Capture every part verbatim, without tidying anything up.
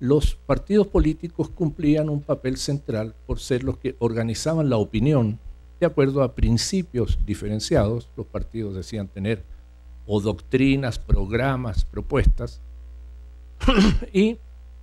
los partidos políticos cumplían un papel central por ser los que organizaban la opinión de acuerdo a principios diferenciados. Los partidos decían tener o doctrinas, programas, propuestas, y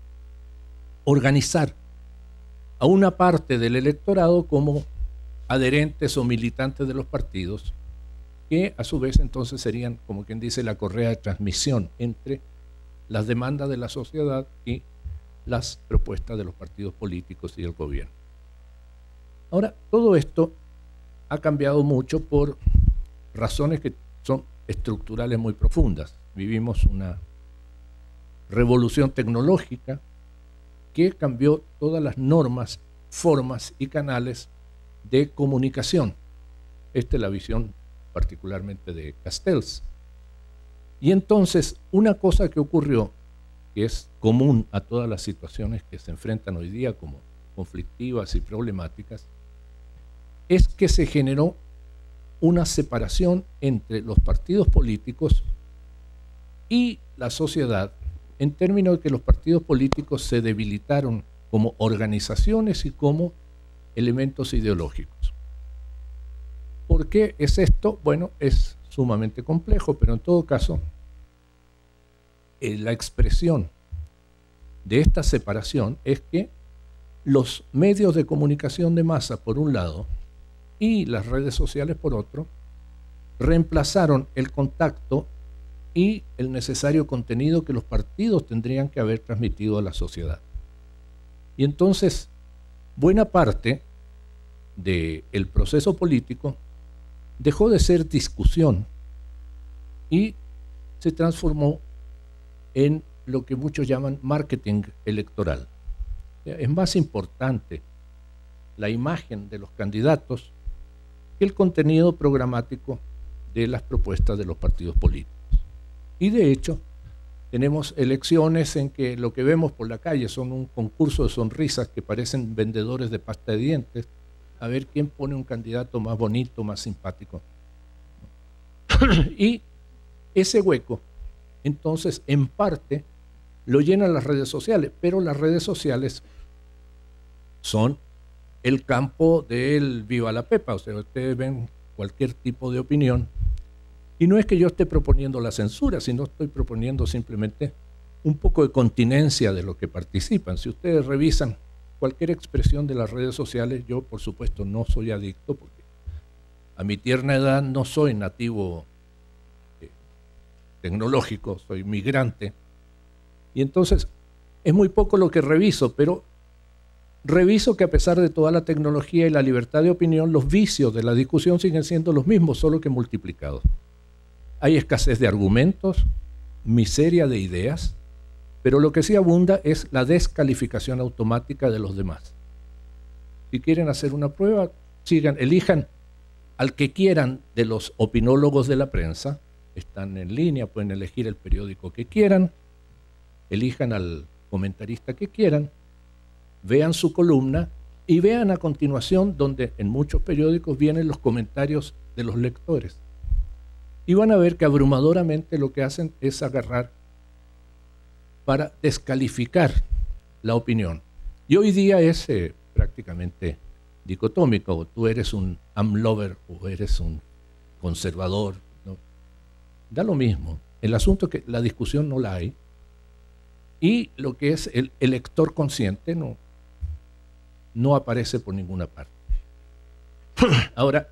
organizar a una parte del electorado como adherentes o militantes de los partidos, que a su vez entonces serían, como quien dice, la correa de transmisión entre las demandas de la sociedad y las propuestas de los partidos políticos y del gobierno. Ahora, todo esto ha cambiado mucho por razones que son estructurales muy profundas. Vivimos una revolución tecnológica que cambió todas las normas, formas y canales de comunicación. Esta es la visión particularmente de Castells. Y entonces, una cosa que ocurrió, que es común a todas las situaciones que se enfrentan hoy día como conflictivas y problemáticas, es que se generó una separación entre los partidos políticos y la sociedad, en términos de que los partidos políticos se debilitaron como organizaciones y como elementos ideológicos. ¿Por qué es esto? Bueno, es sumamente complejo, pero en todo caso, eh, la expresión de esta separación es que los medios de comunicación de masa, por un lado, y las redes sociales, por otro, reemplazaron el contacto y el necesario contenido que los partidos tendrían que haber transmitido a la sociedad. Y entonces, buena parte del proceso político dejó de ser discusión y se transformó en lo que muchos llaman marketing electoral. Es más importante la imagen de los candidatos que el contenido programático de las propuestas de los partidos políticos. Y de hecho, tenemos elecciones en que lo que vemos por la calle son un concurso de sonrisas que parecen vendedores de pasta de dientes, a ver quién pone un candidato más bonito, más simpático. Y ese hueco, entonces, en parte, lo llenan las redes sociales, pero las redes sociales son el campo del viva la pepa, o sea, ustedes ven cualquier tipo de opinión, y no es que yo esté proponiendo la censura, sino estoy proponiendo simplemente un poco de continencia de los que participan. Si ustedes revisan cualquier expresión de las redes sociales, yo por supuesto no soy adicto, porque a mi tierna edad no soy nativo eh, tecnológico, soy migrante, y entonces es muy poco lo que reviso, pero reviso que a pesar de toda la tecnología y la libertad de opinión, los vicios de la discusión siguen siendo los mismos, solo que multiplicados. Hay escasez de argumentos, miseria de ideas, pero lo que sí abunda es la descalificación automática de los demás. Si quieren hacer una prueba, sigan, elijan al que quieran de los opinólogos de la prensa, están en línea, pueden elegir el periódico que quieran, elijan al comentarista que quieran, vean su columna y vean a continuación donde en muchos periódicos vienen los comentarios de los lectores. Y van a ver que abrumadoramente lo que hacen es agarrar para descalificar la opinión. Y hoy día es eh, prácticamente dicotómico, o tú eres un AMLover o eres un conservador, ¿no? Da lo mismo. El asunto es que la discusión no la hay, y lo que es el elector consciente no, no aparece por ninguna parte. Ahora,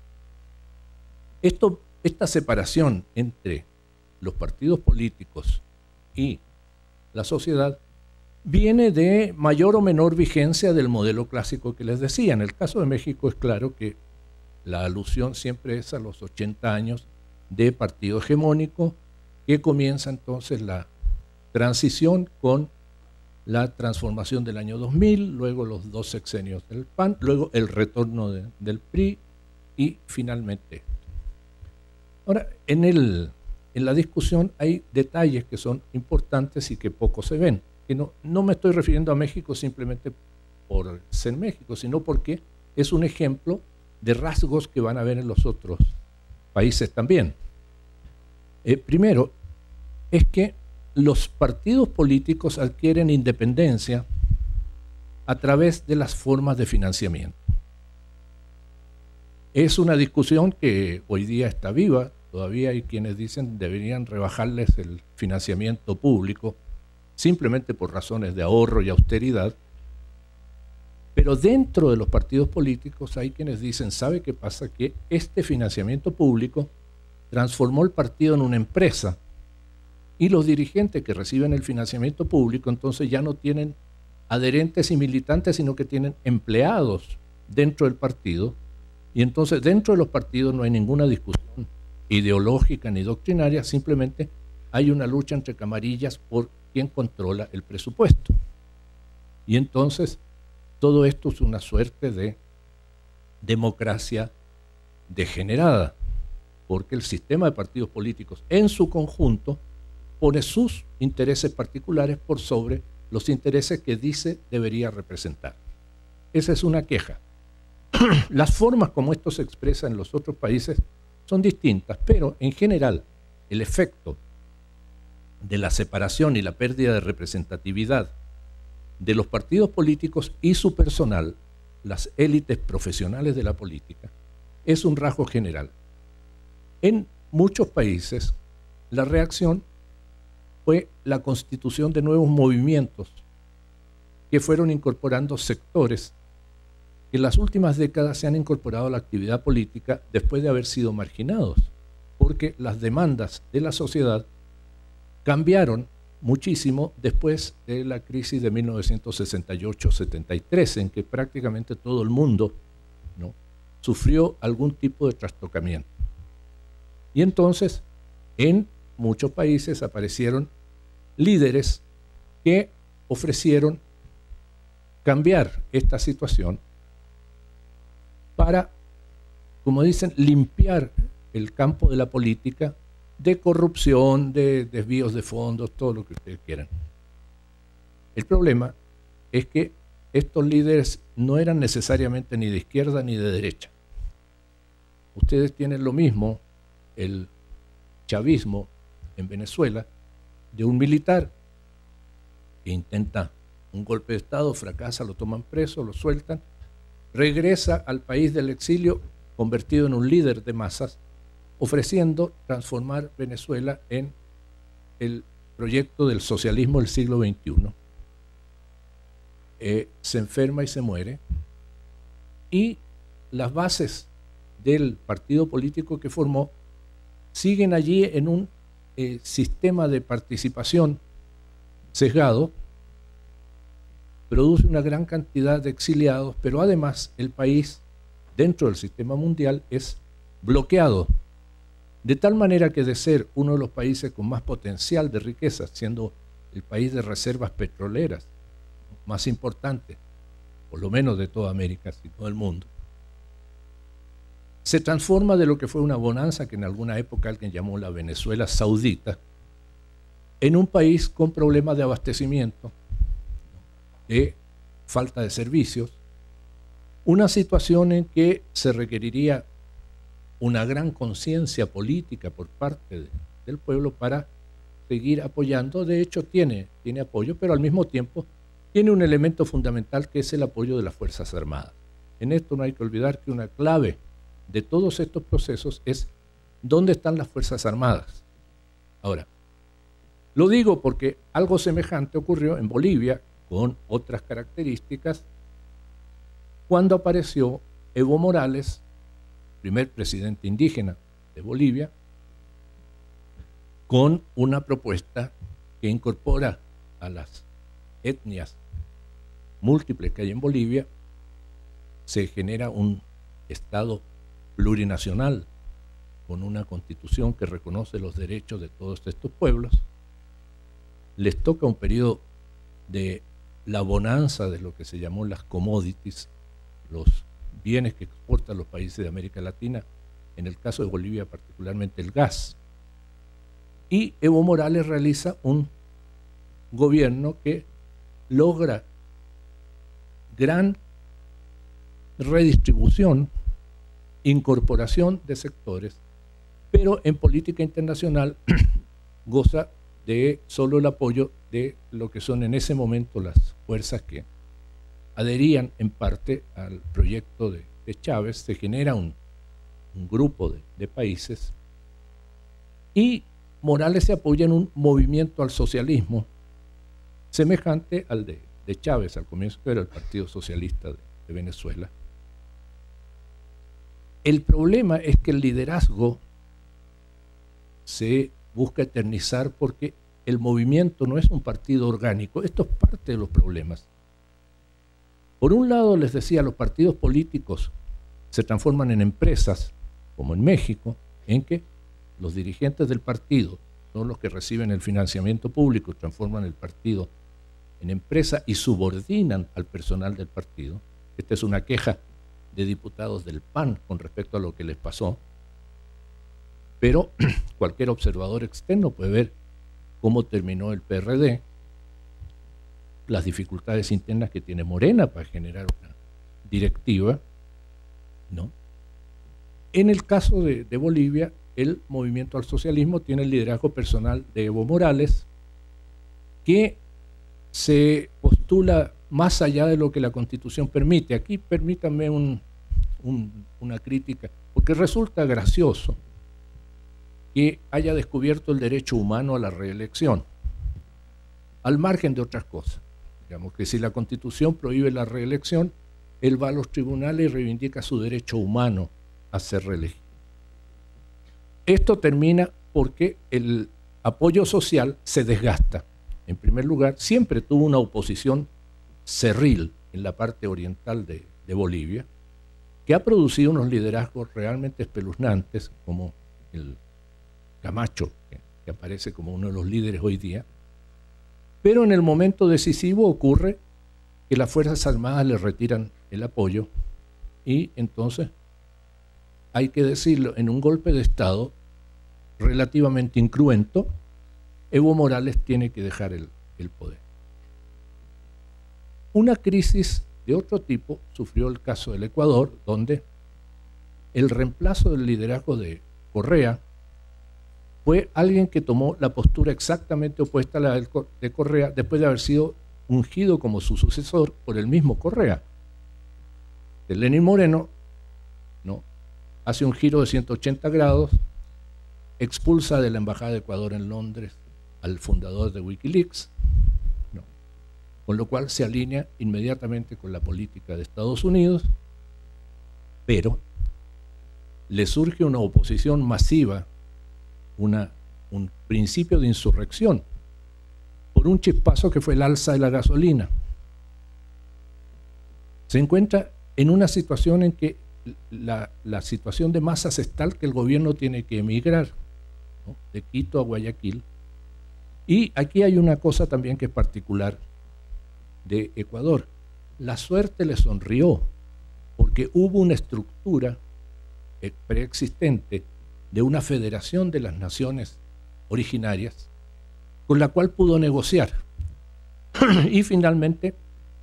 esto, esta separación entre los partidos políticos y la sociedad viene de mayor o menor vigencia del modelo clásico que les decía. En el caso de México es claro que la alusión siempre es a los ochenta años de partido hegemónico, que comienza entonces la transición con la transformación del año dos mil, luego los dos sexenios del P A N, luego el retorno de, del P R I y finalmente. Ahora, en, el, en la discusión hay detalles que son importantes y que poco se ven. Que no, no me estoy refiriendo a México simplemente por ser México, sino porque es un ejemplo de rasgos que van a ver en los otros países también. Eh, primero, es que los partidos políticos adquieren independencia a través de las formas de financiamiento. Es una discusión que hoy día está viva. Todavía hay quienes dicen que deberían rebajarles el financiamiento público simplemente por razones de ahorro y austeridad. Pero dentro de los partidos políticos hay quienes dicen, ¿sabe qué pasa? Que este financiamiento público transformó el partido en una empresa y los dirigentes que reciben el financiamiento público entonces ya no tienen adherentes y militantes, sino que tienen empleados dentro del partido, y entonces dentro de los partidos no hay ninguna discusión ideológica ni doctrinaria, simplemente hay una lucha entre camarillas por quién controla el presupuesto. Y entonces todo esto es una suerte de democracia degenerada, porque el sistema de partidos políticos en su conjunto pone sus intereses particulares por sobre los intereses que dice debería representar. Esa es una queja. Las formas como esto se expresa en los otros países son distintas, pero en general el efecto de la separación y la pérdida de representatividad de los partidos políticos y su personal, las élites profesionales de la política, es un rasgo general. En muchos países la reacción fue la constitución de nuevos movimientos que fueron incorporando sectores que en las últimas décadas se han incorporado a la actividad política después de haber sido marginados, porque las demandas de la sociedad cambiaron muchísimo después de la crisis de mil novecientos sesenta y ocho setenta y tres, en que prácticamente todo el mundo, ¿no?, sufrió algún tipo de trastocamiento. Y entonces, en muchos países aparecieron líderes que ofrecieron cambiar esta situación para, como dicen, limpiar el campo de la política de corrupción, de desvíos de fondos, todo lo que ustedes quieran. El problema es que estos líderes no eran necesariamente ni de izquierda ni de derecha. Ustedes tienen lo mismo, el chavismo en Venezuela, de un militar que intenta un golpe de Estado, fracasa, lo toman preso, lo sueltan, regresa al país del exilio convertido en un líder de masas, ofreciendo transformar Venezuela en el proyecto del socialismo del siglo veintiuno. Eh, se enferma y se muere, y las bases del partido político que formó siguen allí en un eh, sistema de participación sesgado, produce una gran cantidad de exiliados, pero además el país, dentro del sistema mundial, es bloqueado, de tal manera que de ser uno de los países con más potencial de riqueza, siendo el país de reservas petroleras más importante, por lo menos de toda América, si no del mundo, se transforma de lo que fue una bonanza que en alguna época alguien llamó la Venezuela saudita, en un país con problemas de abastecimiento, de falta de servicios, una situación en que se requeriría una gran conciencia política por parte de, del pueblo para seguir apoyando. De hecho tiene, tiene apoyo, pero al mismo tiempo tiene un elemento fundamental que es el apoyo de las Fuerzas Armadas. En esto no hay que olvidar que una clave de todos estos procesos es dónde están las Fuerzas Armadas. Ahora, lo digo porque algo semejante ocurrió en Bolivia, con otras características, cuando apareció Evo Morales, primer presidente indígena de Bolivia, con una propuesta que incorpora a las etnias múltiples que hay en Bolivia. Se genera un Estado plurinacional con una constitución que reconoce los derechos de todos estos pueblos. Les toca un periodo de la bonanza de lo que se llamó las commodities, los bienes que exportan los países de América Latina, en el caso de Bolivia particularmente el gas. Y Evo Morales realiza un gobierno que logra gran redistribución, incorporación de sectores, pero en política internacional goza de solo el apoyo de lo que son en ese momento las fuerzas que adherían en parte al proyecto de, de Chávez. Se genera un, un grupo de, de países y Morales se apoya en un movimiento al socialismo semejante al de, de Chávez al comienzo, que era el Partido Socialista de, de Venezuela. El problema es que el liderazgo se busca eternizar porque el movimiento no es un partido orgánico. Esto es parte de los problemas. Por un lado, les decía, los partidos políticos se transforman en empresas, como en México, en que los dirigentes del partido son los que reciben el financiamiento público, transforman el partido en empresa y subordinan al personal del partido. Esta es una queja de diputados del P A N con respecto a lo que les pasó, pero cualquier observador externo puede ver cómo terminó el P R D, las dificultades internas que tiene Morena para generar una directiva, ¿no? En el caso de, de Bolivia, el movimiento al socialismo tiene el liderazgo personal de Evo Morales, que se postula más allá de lo que la Constitución permite. Aquí permítanme un, un, una crítica, porque resulta gracioso que haya descubierto el derecho humano a la reelección, al margen de otras cosas. Digamos que si la Constitución prohíbe la reelección, él va a los tribunales y reivindica su derecho humano a ser reelegido. Esto termina porque el apoyo social se desgasta. En primer lugar, siempre tuvo una oposición cerril en la parte oriental de, de Bolivia, que ha producido unos liderazgos realmente espeluznantes, como el Camacho, que, que aparece como uno de los líderes hoy día. Pero en el momento decisivo ocurre que las Fuerzas Armadas le retiran el apoyo y entonces, hay que decirlo, en un golpe de Estado relativamente incruento, Evo Morales tiene que dejar el, el poder. Una crisis de otro tipo sufrió el caso del Ecuador, donde el reemplazo del liderazgo de Correa fue alguien que tomó la postura exactamente opuesta a la de Correa después de haber sido ungido como su sucesor por el mismo Correa. De Lenín Moreno, ¿no?, hace un giro de ciento ochenta grados, expulsa de la Embajada de Ecuador en Londres al fundador de Wikileaks, ¿no?, con lo cual se alinea inmediatamente con la política de Estados Unidos, pero le surge una oposición masiva, una, un principio de insurrección, por un chispazo que fue el alza de la gasolina. Se encuentra en una situación en que la, la situación de masas es tal que el gobierno tiene que emigrar, ¿no?, de Quito a Guayaquil. Y aquí hay una cosa también que es particular de Ecuador. La suerte le sonrió, porque hubo una estructura preexistente de una federación de las naciones originarias con la cual pudo negociar. Y finalmente,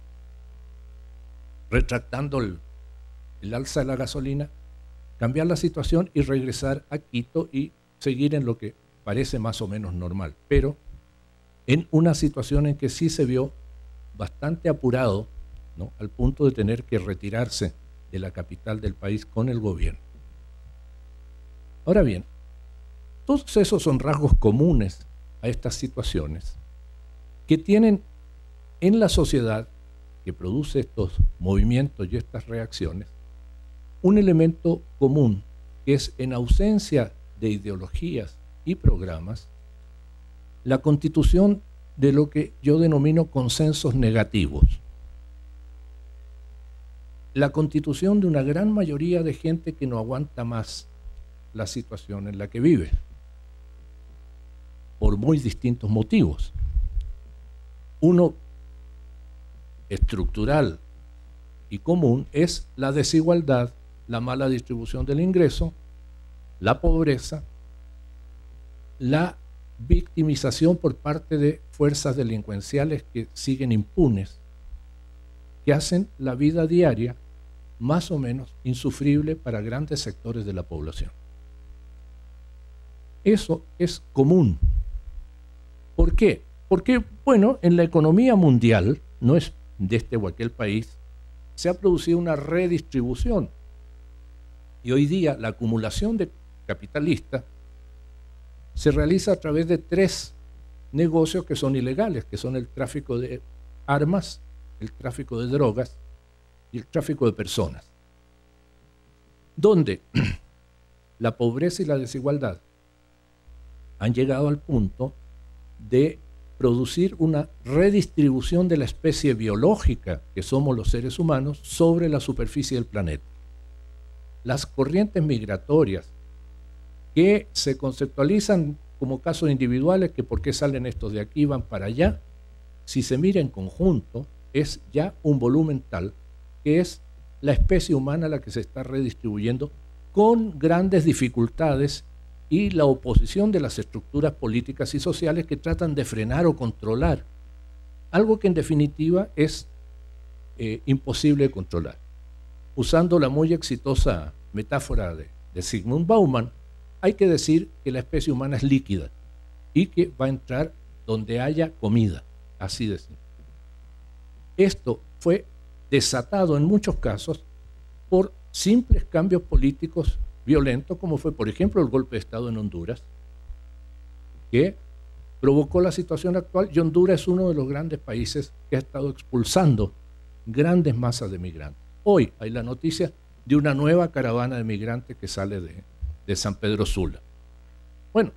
retractando el, el alza de la gasolina, cambiar la situación y regresar a Quito y seguir en lo que parece más o menos normal, pero en una situación en que sí se vio bastante apurado, ¿no?, al punto de tener que retirarse de la capital del país con el gobierno. Ahora bien, todos esos son rasgos comunes a estas situaciones que tienen en la sociedad que produce estos movimientos y estas reacciones un elemento común, que es, en ausencia de ideologías y programas, la constitución de lo que yo denomino consensos negativos. La constitución de una gran mayoría de gente que no aguanta más la situación en la que vive, por muy distintos motivos. Uno estructural y común es la desigualdad, la mala distribución del ingreso, la pobreza, la victimización por parte de fuerzas delincuenciales que siguen impunes, que hacen la vida diaria más o menos insufrible para grandes sectores de la población. Eso es común. ¿Por qué? Porque, bueno, en la economía mundial, no es de este o aquel país, se ha producido una redistribución. Y hoy día la acumulación de capitalistas se realiza a través de tres negocios que son ilegales, que son el tráfico de armas, el tráfico de drogas y el tráfico de personas, donde la pobreza y la desigualdad han llegado al punto de producir una redistribución de la especie biológica que somos los seres humanos sobre la superficie del planeta. Las corrientes migratorias que se conceptualizan como casos individuales, que por qué salen estos de aquí van para allá, si se mira en conjunto, es ya un volumen tal que es la especie humana la que se está redistribuyendo con grandes dificultades y la oposición de las estructuras políticas y sociales que tratan de frenar o controlar, algo que en definitiva es eh, imposible de controlar. Usando la muy exitosa metáfora de, de Zygmunt Bauman, hay que decir que la especie humana es líquida y que va a entrar donde haya comida, así de simple. Esto fue desatado en muchos casos por simples cambios políticos violentos, como fue, por ejemplo, el golpe de Estado en Honduras, que provocó la situación actual, y Honduras es uno de los grandes países que ha estado expulsando grandes masas de migrantes. Hoy hay la noticia de una nueva caravana de migrantes que sale de, de San Pedro Sula. Bueno,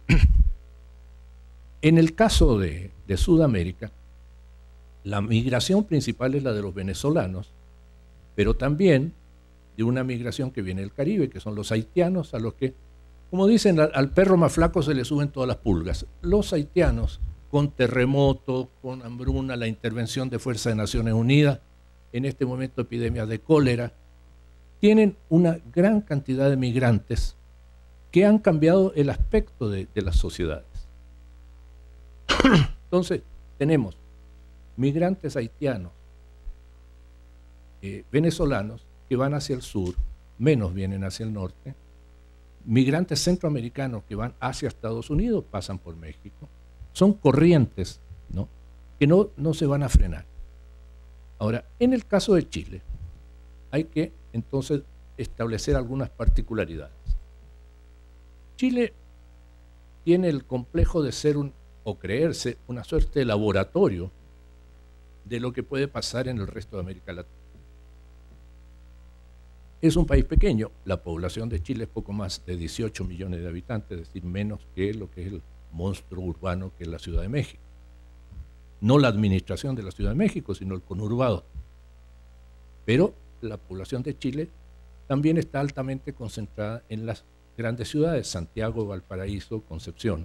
en el caso de, de Sudamérica, la migración principal es la de los venezolanos, pero también de una migración que viene del Caribe, que son los haitianos, a los que, como dicen, al, al perro más flaco se le suben todas las pulgas. Los haitianos, con terremoto, con hambruna, la intervención de Fuerza de Naciones Unidas, en este momento epidemias de cólera, tienen una gran cantidad de migrantes que han cambiado el aspecto de, de las sociedades. Entonces, tenemos migrantes haitianos, eh, venezolanos, que van hacia el sur, menos vienen hacia el norte, migrantes centroamericanos que van hacia Estados Unidos, pasan por México, son corrientes, ¿no?, que no, no se van a frenar. Ahora, en el caso de Chile, hay que entonces establecer algunas particularidades. Chile tiene el complejo de ser un, o creerse, una suerte de laboratorio de lo que puede pasar en el resto de América Latina. Es un país pequeño, la población de Chile es poco más de dieciocho millones de habitantes, es decir, menos que lo que es el monstruo urbano que es la Ciudad de México. No la administración de la Ciudad de México, sino el conurbado. Pero la población de Chile también está altamente concentrada en las grandes ciudades, Santiago, Valparaíso, Concepción.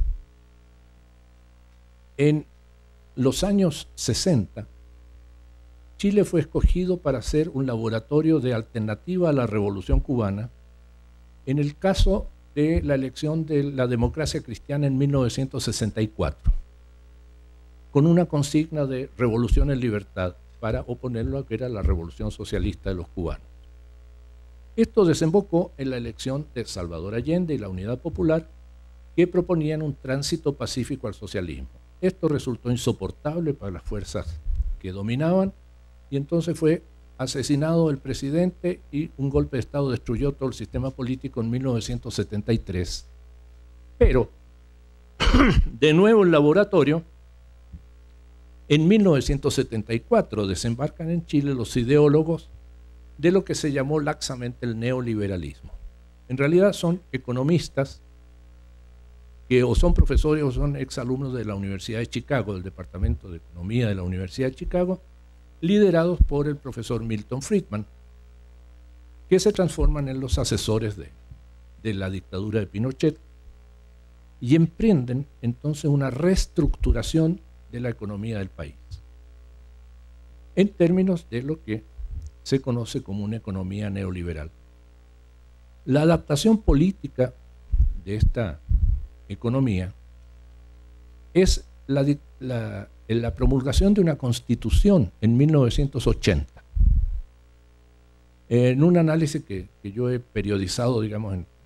En los años sesenta, Chile fue escogido para ser un laboratorio de alternativa a la Revolución Cubana en el caso de la elección de la democracia cristiana en mil novecientos sesenta y cuatro, con una consigna de revolución en libertad para oponerlo a que era la revolución socialista de los cubanos. Esto desembocó en la elección de Salvador Allende y la Unidad Popular, que proponían un tránsito pacífico al socialismo. Esto resultó insoportable para las fuerzas que dominaban, y entonces fue asesinado el presidente y un golpe de Estado destruyó todo el sistema político en mil novecientos setenta y tres. Pero, de nuevo el laboratorio, en mil novecientos setenta y cuatro desembarcan en Chile los ideólogos de lo que se llamó laxamente el neoliberalismo. En realidad son economistas que o son profesores o son exalumnos de la Universidad de Chicago, del Departamento de Economía de la Universidad de Chicago, liderados por el profesor Milton Friedman, que se transforman en los asesores de, de la dictadura de Pinochet y emprenden entonces una reestructuración de la economía del país, en términos de lo que se conoce como una economía neoliberal. La adaptación política de esta economía es la, la, la promulgación de una constitución en mil novecientos ochenta. En un análisis que, que yo he periodizado, digamos, en,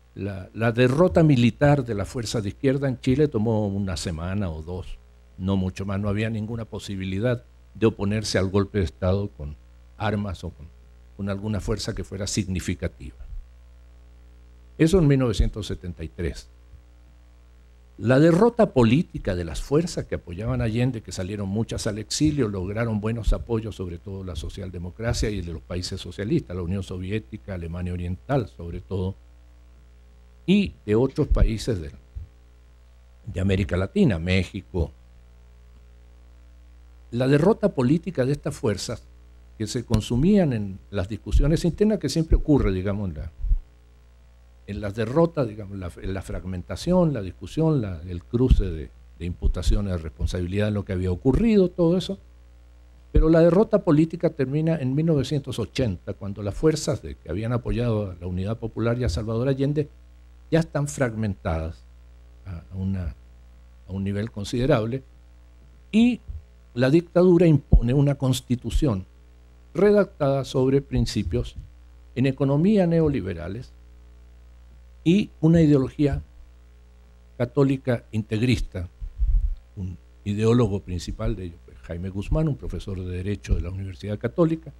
la, la derrota militar de las fuerzas de izquierda en Chile tomó una semana o dos, no mucho más, no había ninguna posibilidad de oponerse al golpe de Estado con armas o con, con alguna fuerza que fuera significativa. Eso en mil novecientos setenta y tres. La derrota política de las fuerzas que apoyaban a Allende, que salieron muchas al exilio, lograron buenos apoyos, sobre todo la socialdemocracia y de los países socialistas, la Unión Soviética, Alemania Oriental sobre todo, y de otros países de, de América Latina, México. La derrota política de estas fuerzas, que se consumían en las discusiones internas, que siempre ocurre, digamos, en la en las derrotas, digamos, la, en la fragmentación, la discusión, la, el cruce de, de imputaciones de responsabilidad en lo que había ocurrido, todo eso. Pero la derrota política termina en mil novecientos ochenta, cuando las fuerzas de, que habían apoyado a la Unidad Popular y a Salvador Allende ya están fragmentadas a, a, una, a un nivel considerable, y la dictadura impone una constitución redactada sobre principios en economía neoliberales y una ideología católica integrista. Un ideólogo principal de ello fue Jaime Guzmán, un profesor de Derecho de la Universidad Católica,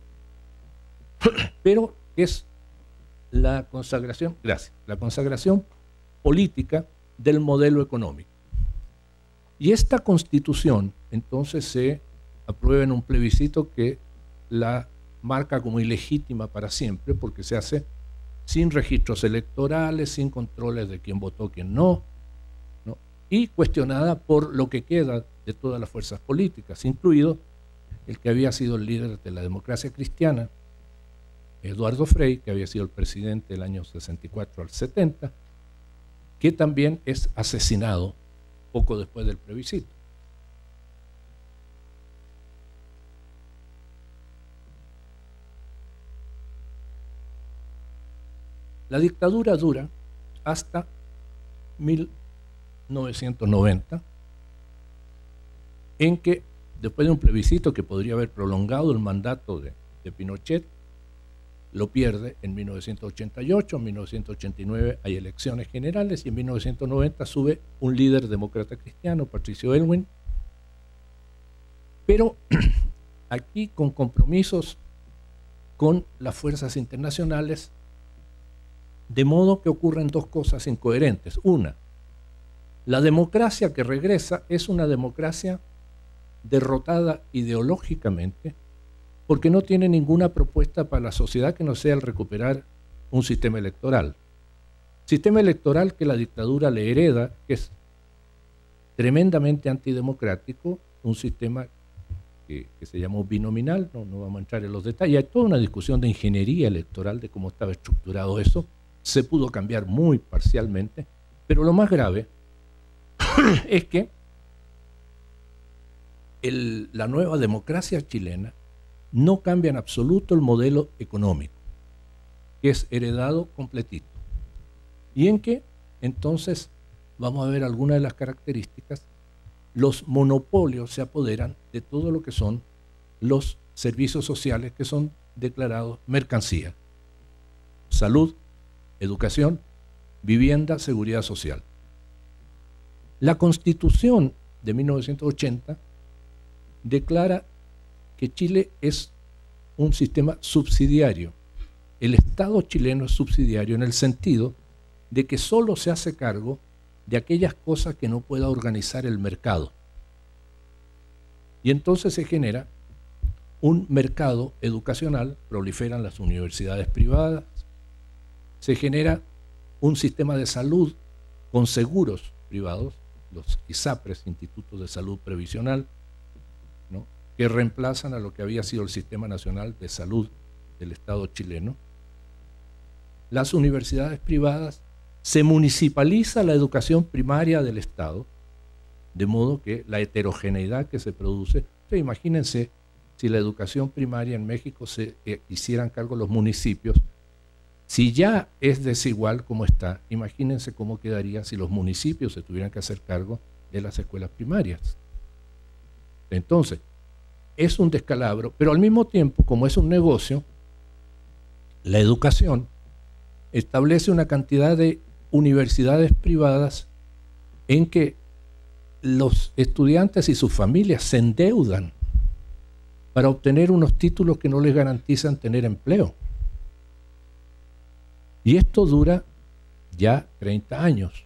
pero es la consagración, gracias, la consagración política del modelo económico. Y esta constitución entonces se aprueba en un plebiscito que la marca como ilegítima para siempre, porque se hace sin registros electorales, sin controles de quién votó, quién no, ¿no? Y cuestionada por lo que queda de todas las fuerzas políticas, incluido el que había sido el líder de la democracia cristiana, Eduardo Frei, que había sido el presidente del año sesenta y cuatro al setenta, que también es asesinado poco después del plebiscito. La dictadura dura hasta mil novecientos noventa, en que, después de un plebiscito que podría haber prolongado el mandato de, de Pinochet, lo pierde en mil novecientos ochenta y ocho, en mil novecientos ochenta y nueve hay elecciones generales y en mil novecientos noventa sube un líder demócrata cristiano, Patricio Aylwin, pero aquí con compromisos con las fuerzas internacionales, de modo que ocurren dos cosas incoherentes. Una, la democracia que regresa es una democracia derrotada ideológicamente porque no tiene ninguna propuesta para la sociedad que no sea el recuperar un sistema electoral. Sistema electoral que la dictadura le hereda, que es tremendamente antidemocrático, un sistema que, que se llamó binominal, no, no vamos a entrar en los detalles, hay toda una discusión de ingeniería electoral, de cómo estaba estructurado eso. Se pudo cambiar muy parcialmente, pero lo más grave es que el, la nueva democracia chilena no cambia en absoluto el modelo económico, que es heredado completito. Y en que, entonces, vamos a ver algunas de las características, los monopolios se apoderan de todo lo que son los servicios sociales que son declarados mercancía. Salud, educación, vivienda, seguridad social. La Constitución de mil novecientos ochenta declara que Chile es un sistema subsidiario. El Estado chileno es subsidiario en el sentido de que solo se hace cargo de aquellas cosas que no pueda organizar el mercado. Y entonces se genera un mercado educacional, proliferan las universidades privadas, se genera un sistema de salud con seguros privados, los ISAPRES, Institutos de Salud Previsional, ¿no?, que reemplazan a lo que había sido el Sistema Nacional de Salud del Estado chileno. Las universidades privadas, se municipaliza la educación primaria del Estado, de modo que la heterogeneidad que se produce, o sea, imagínense si la educación primaria en México se eh, hicieran cargo los municipios. Si ya es desigual como está, imagínense cómo quedaría si los municipios se tuvieran que hacer cargo de las escuelas primarias. Entonces, es un descalabro, pero al mismo tiempo, como es un negocio, la educación establece una cantidad de universidades privadas en que los estudiantes y sus familias se endeudan para obtener unos títulos que no les garantizan tener empleo. Y esto dura ya treinta años.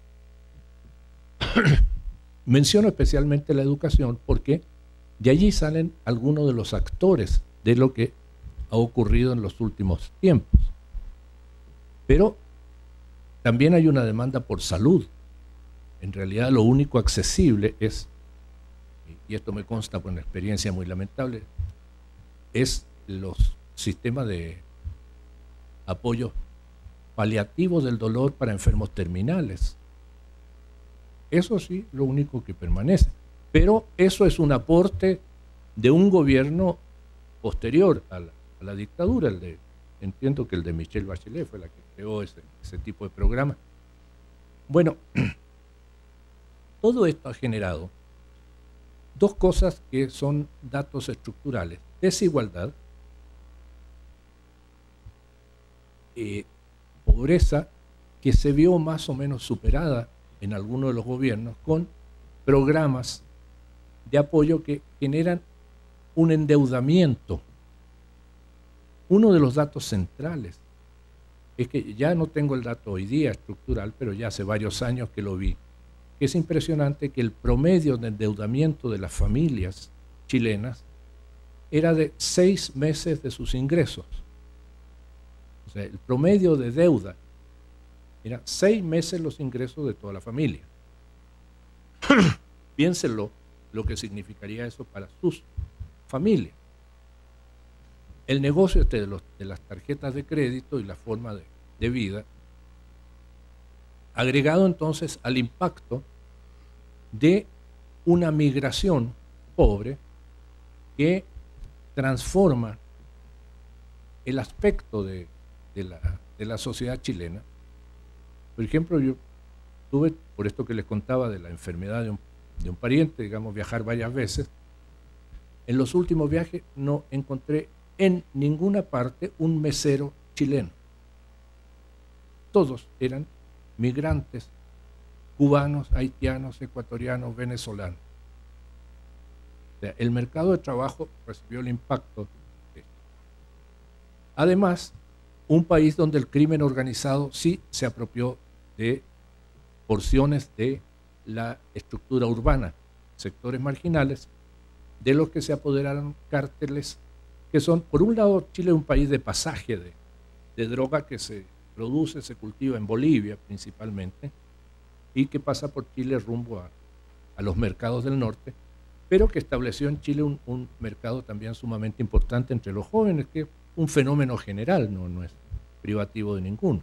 Menciono especialmente la educación porque de allí salen algunos de los actores de lo que ha ocurrido en los últimos tiempos. Pero también hay una demanda por salud. En realidad lo único accesible es, y esto me consta por una experiencia muy lamentable, es los sistemas de apoyo paliativo del dolor para enfermos terminales. Eso sí, lo único que permanece. Pero eso es un aporte de un gobierno posterior a la, a la dictadura. El de, entiendo que el de Michelle Bachelet fue la que creó ese, ese tipo de programa. Bueno, todo esto ha generado dos cosas que son datos estructurales. Desigualdad, eh, pobreza, que se vio más o menos superada en algunos de los gobiernos con programas de apoyo que generan un endeudamiento. Uno de los datos centrales es que ya no tengo el dato hoy día estructural, pero ya hace varios años que lo vi, que es impresionante que el promedio de endeudamiento de las familias chilenas era de seis meses de sus ingresos. O sea, el promedio de deuda era seis meses los ingresos de toda la familia. Piénsenlo lo que significaría eso para sus familias. El negocio este de, los, de las tarjetas de crédito y la forma de, de vida, agregado entonces al impacto de una migración pobre que transforma el aspecto de, de, la, de la sociedad chilena. Por ejemplo, yo tuve, por esto que les contaba de la enfermedad de un, de un pariente, digamos, viajar varias veces. En los últimos viajes no encontré en ninguna parte un mesero chileno. Todos eran migrantes, cubanos, haitianos, ecuatorianos, venezolanos. O sea, el mercado de trabajo recibió el impacto de esto. Además, un país donde el crimen organizado sí se apropió de porciones de la estructura urbana, sectores marginales, de los que se apoderaron cárteles, que son, por un lado, Chile es un país de pasaje de, de droga que se produce, se cultiva en Bolivia principalmente, y que pasa por Chile rumbo a, a los mercados del norte, pero que estableció en Chile un, un mercado también sumamente importante entre los jóvenes, que es un fenómeno general, no, no es privativo de ninguno.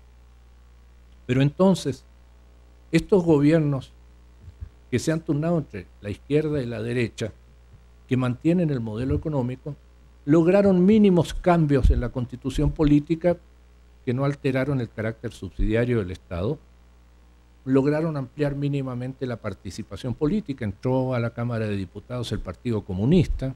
Pero entonces, estos gobiernos que se han turnado entre la izquierda y la derecha, que mantienen el modelo económico, lograron mínimos cambios en la constitución política que no alteraron el carácter subsidiario del Estado, lograron ampliar mínimamente la participación política, entró a la Cámara de Diputados el Partido Comunista,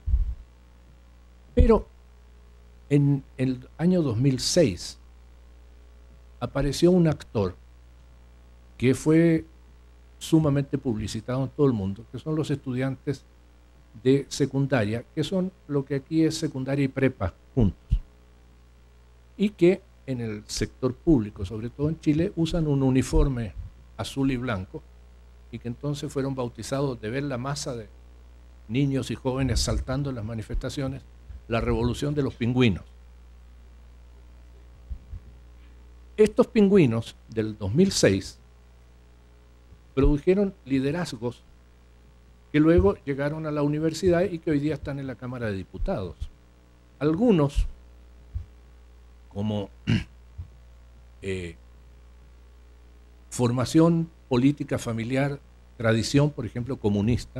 pero en el año dos mil seis apareció un actor que fue sumamente publicitado en todo el mundo, que son los estudiantes de secundaria, que son lo que aquí es secundaria y prepa juntos, y que en el sector público, sobre todo en Chile, usan un uniforme azul y blanco, y que entonces fueron bautizados, de ver la masa de niños y jóvenes saltando en las manifestaciones, la revolución de los pingüinos. Estos pingüinos del dos mil seis produjeron liderazgos que luego llegaron a la universidad y que hoy día están en la Cámara de Diputados. Algunos, como eh, formación política familiar, tradición, por ejemplo, comunista,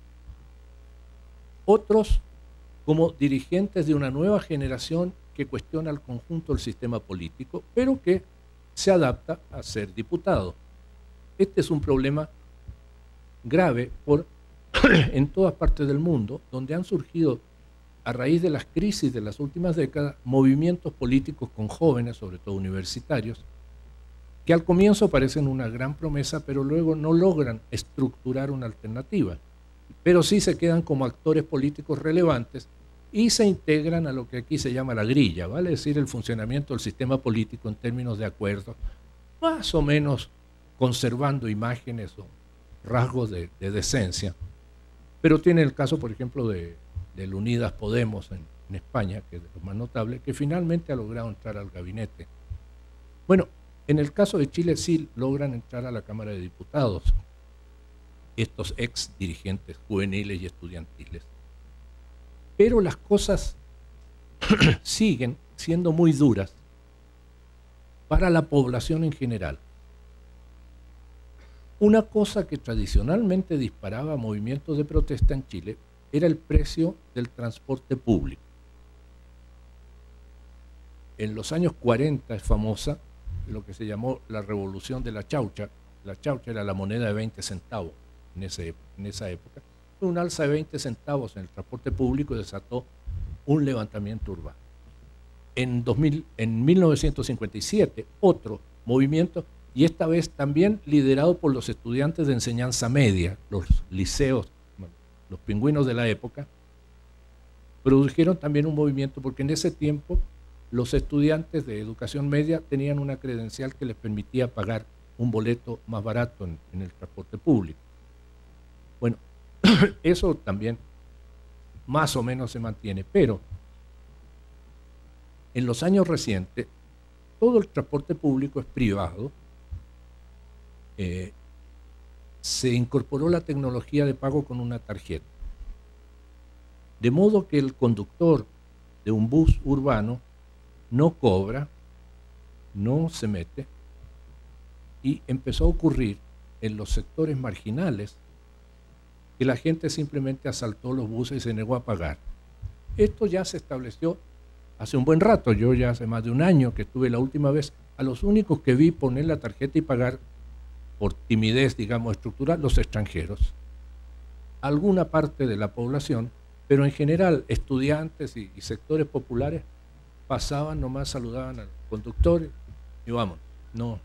otros como dirigentes de una nueva generación que cuestiona al conjunto del sistema político, pero que se adapta a ser diputado. Este es un problema grave por, en todas partes del mundo, donde han surgido a raíz de las crisis de las últimas décadas, movimientos políticos con jóvenes, sobre todo universitarios, que al comienzo parecen una gran promesa, pero luego no logran estructurar una alternativa, pero sí se quedan como actores políticos relevantes y se integran a lo que aquí se llama la grilla, vale decir, el funcionamiento del sistema político en términos de acuerdos, más o menos conservando imágenes o rasgos de, de decencia. Pero tiene el caso, por ejemplo, de, del Unidas Podemos en, en España, que es de los más notables, que finalmente ha logrado entrar al gabinete. Bueno, en el caso de Chile sí logran entrar a la Cámara de Diputados, estos ex dirigentes juveniles y estudiantiles. Pero las cosas siguen siendo muy duras para la población en general. Una cosa que tradicionalmente disparaba movimientos de protesta en Chile era el precio del transporte público. En los años cuarenta es famosa lo que se llamó la revolución de la chaucha. La chaucha era la moneda de veinte centavos en, ese, en esa época. Fue un alza de veinte centavos en el transporte público y desató un levantamiento urbano. En, dos mil, en mil novecientos cincuenta y siete, otro movimiento, y esta vez también liderado por los estudiantes de enseñanza media, los liceos, los pingüinos de la época, produjeron también un movimiento porque en ese tiempo los estudiantes de educación media tenían una credencial que les permitía pagar un boleto más barato en, en el transporte público. Bueno, eso también más o menos se mantiene, pero en los años recientes todo el transporte público es privado. Eh, se incorporó la tecnología de pago con una tarjeta, de modo que el conductor de un bus urbano no cobra, no se mete, y empezó a ocurrir en los sectores marginales que la gente simplemente asaltó los buses y se negó a pagar. Esto ya se estableció hace un buen rato. Yo ya hace más de un año que estuve la última vez. A los únicos que vi poner la tarjeta y pagar por timidez, digamos, estructural, los extranjeros. Alguna parte de la población, pero en general estudiantes y, y sectores populares pasaban nomás, saludaban al conductor y vamos, no.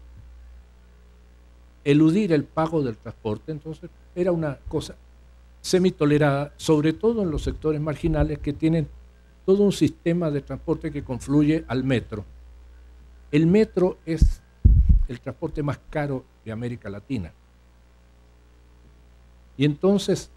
Eludir el pago del transporte, entonces, era una cosa semitolerada, sobre todo en los sectores marginales que tienen todo un sistema de transporte que confluye al metro. El metro es el transporte más caro de América Latina. Y entonces,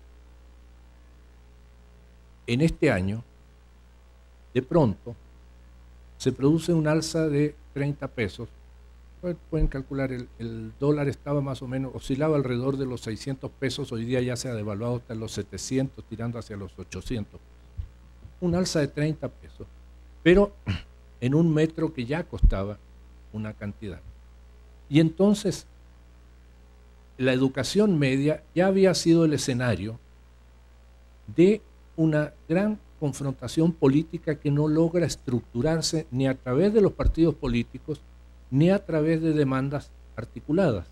en este año, de pronto, se produce un alza de treinta pesos. Pueden calcular, el, el dólar estaba más o menos, oscilaba alrededor de los seiscientos pesos, hoy día ya se ha devaluado hasta los setecientos, tirando hacia los ochocientos. Un alza de treinta pesos, pero en un metro que ya costaba una cantidad. Y entonces, la educación media ya había sido el escenario de una gran confrontación política que no logra estructurarse ni a través de los partidos políticos, ni a través de demandas articuladas.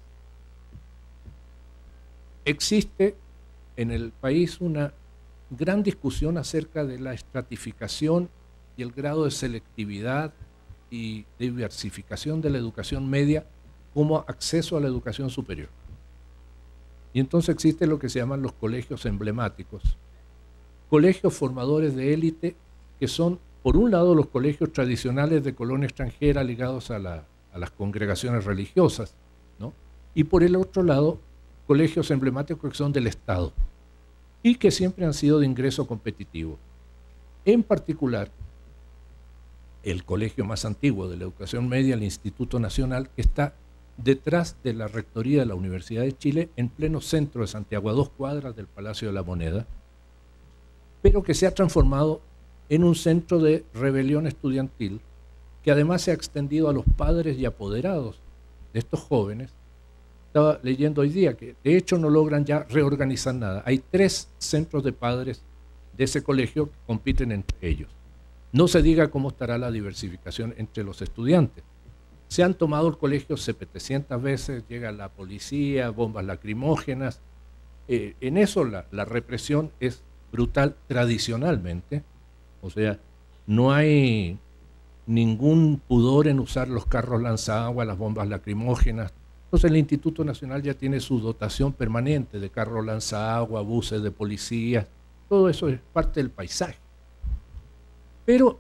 Existe en el país una gran discusión acerca de la estratificación y el grado de selectividad y diversificación de la educación media como acceso a la educación superior. Y entonces existe lo que se llaman los colegios emblemáticos, colegios formadores de élite que son, por un lado, los colegios tradicionales de colonia extranjera ligados a la a las congregaciones religiosas, ¿no? Y por el otro lado, colegios emblemáticos que son del Estado y que siempre han sido de ingreso competitivo. En particular, el colegio más antiguo de la educación media, el Instituto Nacional, que está detrás de la rectoría de la Universidad de Chile, en pleno centro de Santiago, a dos cuadras del Palacio de la Moneda, pero que se ha transformado en un centro de rebelión estudiantil que además se ha extendido a los padres y apoderados de estos jóvenes. Estaba leyendo hoy día que de hecho no logran ya reorganizar nada. Hay tres centros de padres de ese colegio que compiten entre ellos. No se diga cómo estará la diversificación entre los estudiantes. Se han tomado el colegio setecientas veces, llega la policía, bombas lacrimógenas. Eh, en eso la, la represión es brutal tradicionalmente, O sea, no hay ningún pudor en usar los carros lanzaagua, las bombas lacrimógenas. Entonces el Instituto Nacional ya tiene su dotación permanente de carros lanzaagua, buses de policía, todo eso es parte del paisaje. Pero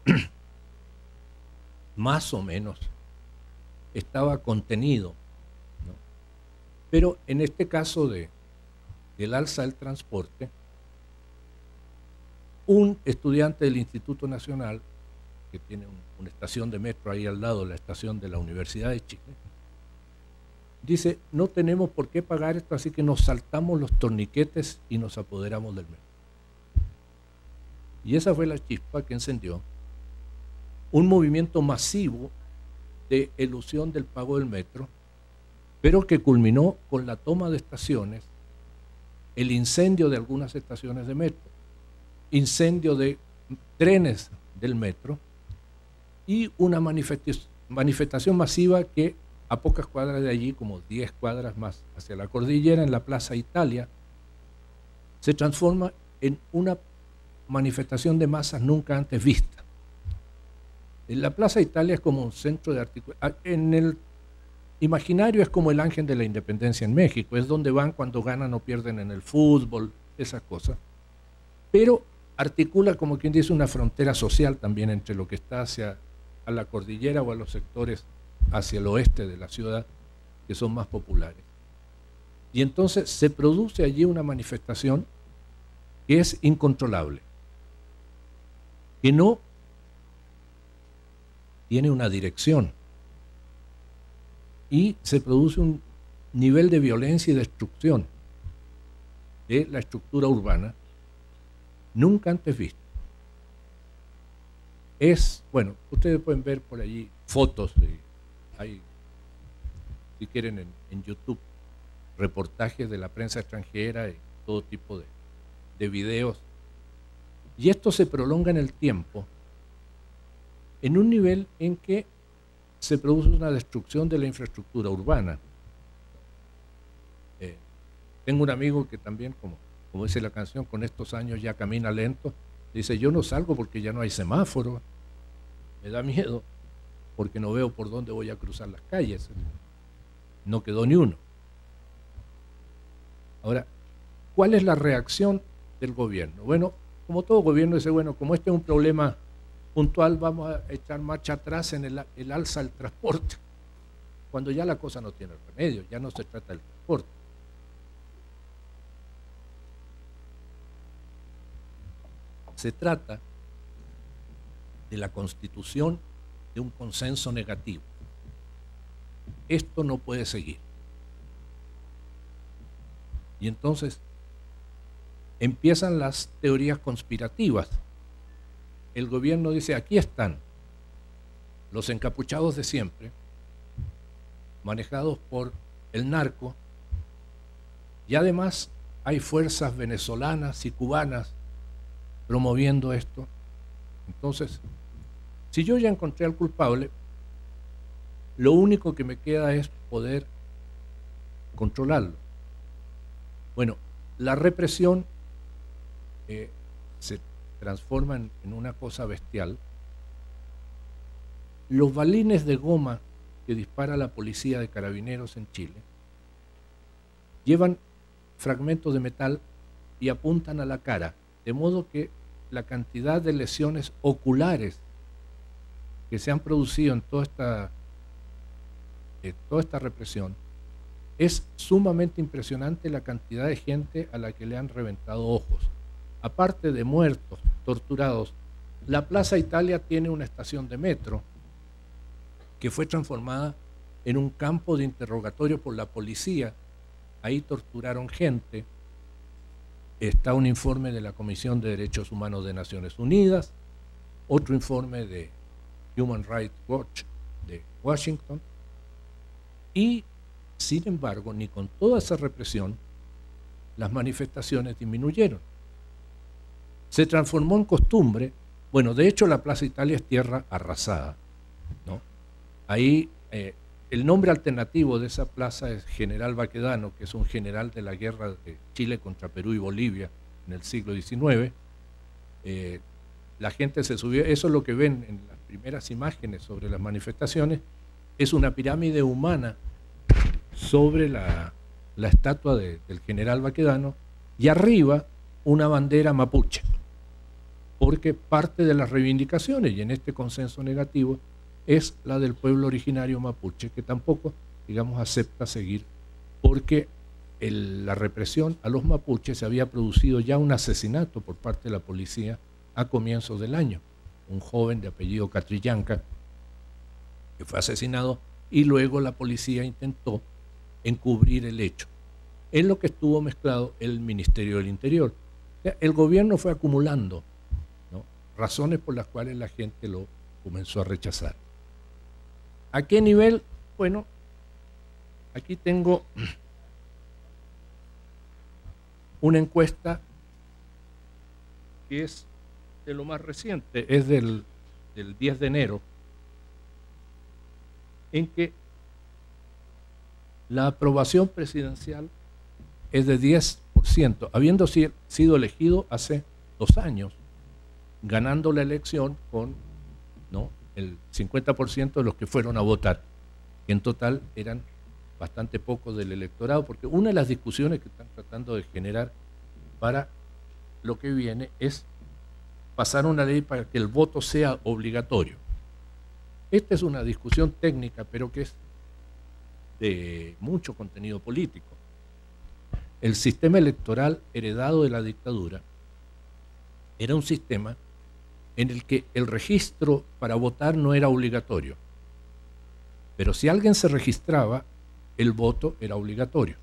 más o menos estaba contenido, ¿no? Pero en este caso de, del alza del transporte, un estudiante del Instituto Nacional, que tiene un, una estación de metro ahí al lado, la estación de la Universidad de Chile, dice, no tenemos por qué pagar esto, así que nos saltamos los torniquetes y nos apoderamos del metro. Y esa fue la chispa que encendió un movimiento masivo de elusión del pago del metro, pero que culminó con la toma de estaciones, el incendio de algunas estaciones de metro, incendio de trenes del metro y una manifestación masiva que a pocas cuadras de allí, como diez cuadras más hacia la cordillera, en la Plaza Italia, se transforma en una manifestación de masas nunca antes vista. En la Plaza Italia es como un centro de articulación. En el imaginario es como el Ángel de la Independencia en México, es donde van cuando ganan o pierden en el fútbol, esas cosas. Pero articula, como quien dice, una frontera social también entre lo que está hacia a la cordillera o a los sectores hacia el oeste de la ciudad, que son más populares. Y entonces se produce allí una manifestación que es incontrolable, que no tiene una dirección, y se produce un nivel de violencia y destrucción de la estructura urbana nunca antes visto. Es, bueno, ustedes pueden ver por allí fotos, de, hay, si quieren en, en YouTube, reportajes de la prensa extranjera y todo tipo de, de videos. Y esto se prolonga en el tiempo, en un nivel en que se produce una destrucción de la infraestructura urbana. Eh, tengo un amigo que también, como, como dice la canción, con estos años ya camina lento, dice, yo no salgo porque ya no hay semáforo, me da miedo porque no veo por dónde voy a cruzar las calles, no quedó ni uno. Ahora, ¿cuál es la reacción del gobierno? Bueno, como todo gobierno dice, bueno, como este es un problema puntual, vamos a echar marcha atrás en el, el alza del transporte, cuando ya la cosa no tiene remedio, ya no se trata del transporte. Se trata de la constitución de un consenso negativo. Esto no puede seguir. Y entonces empiezan las teorías conspirativas. El gobierno dice, aquí están los encapuchados de siempre, manejados por el narco, y además hay fuerzas venezolanas y cubanas promoviendo esto. Entonces, si yo ya encontré al culpable, lo único que me queda es poder controlarlo. Bueno, la represión eh, se transforma en, en una cosa bestial. Los balines de goma que dispara la policía de carabineros en Chile llevan fragmentos de metal y apuntan a la cara, de modo que la cantidad de lesiones oculares que se han producido en toda esta, eh, toda esta represión es sumamente impresionante, la cantidad de gente a la que le han reventado ojos. Aparte de muertos, torturados, la Plaza Italia tiene una estación de metro que fue transformada en un campo de interrogatorio por la policía. Ahí torturaron gente. Está un informe de la Comisión de Derechos Humanos de Naciones Unidas, otro informe de Human Rights Watch de Washington, y sin embargo, ni con toda esa represión, las manifestaciones disminuyeron. Se transformó en costumbre. Bueno, de hecho la Plaza Italia es tierra arrasada, ¿no? Ahí eh, el nombre alternativo de esa plaza es General Baquedano, que es un general de la guerra de Chile contra Perú y Bolivia en el siglo diecinueve. Eh, la gente se subió, eso es lo que ven en las primeras imágenes sobre las manifestaciones, es una pirámide humana sobre la, la estatua de, del general Baquedano, y arriba una bandera mapuche, porque parte de las reivindicaciones, y en este consenso negativo, es la del pueblo originario mapuche, que tampoco, digamos, acepta seguir, porque el, la represión a los mapuches se había producido ya un asesinato por parte de la policía a comienzos del año, un joven de apellido Catrillanca, que fue asesinado, y luego la policía intentó encubrir el hecho. Es lo que estuvo mezclado el Ministerio del Interior. O sea, el gobierno fue acumulando, ¿no?, razones por las cuales la gente lo comenzó a rechazar. ¿A qué nivel? Bueno, aquí tengo una encuesta que es de lo más reciente, es del, del diez de enero, en que la aprobación presidencial es de diez por ciento, habiendo sido elegido hace dos años, ganando la elección con, ¿no?, el cincuenta por ciento de los que fueron a votar, que en total eran bastante pocos del electorado, porque una de las discusiones que están tratando de generar para lo que viene es pasar una ley para que el voto sea obligatorio. Esta es una discusión técnica, pero que es de mucho contenido político. El sistema electoral heredado de la dictadura era un sistema en el que el registro para votar no era obligatorio, pero si alguien se registraba, el voto era obligatorio.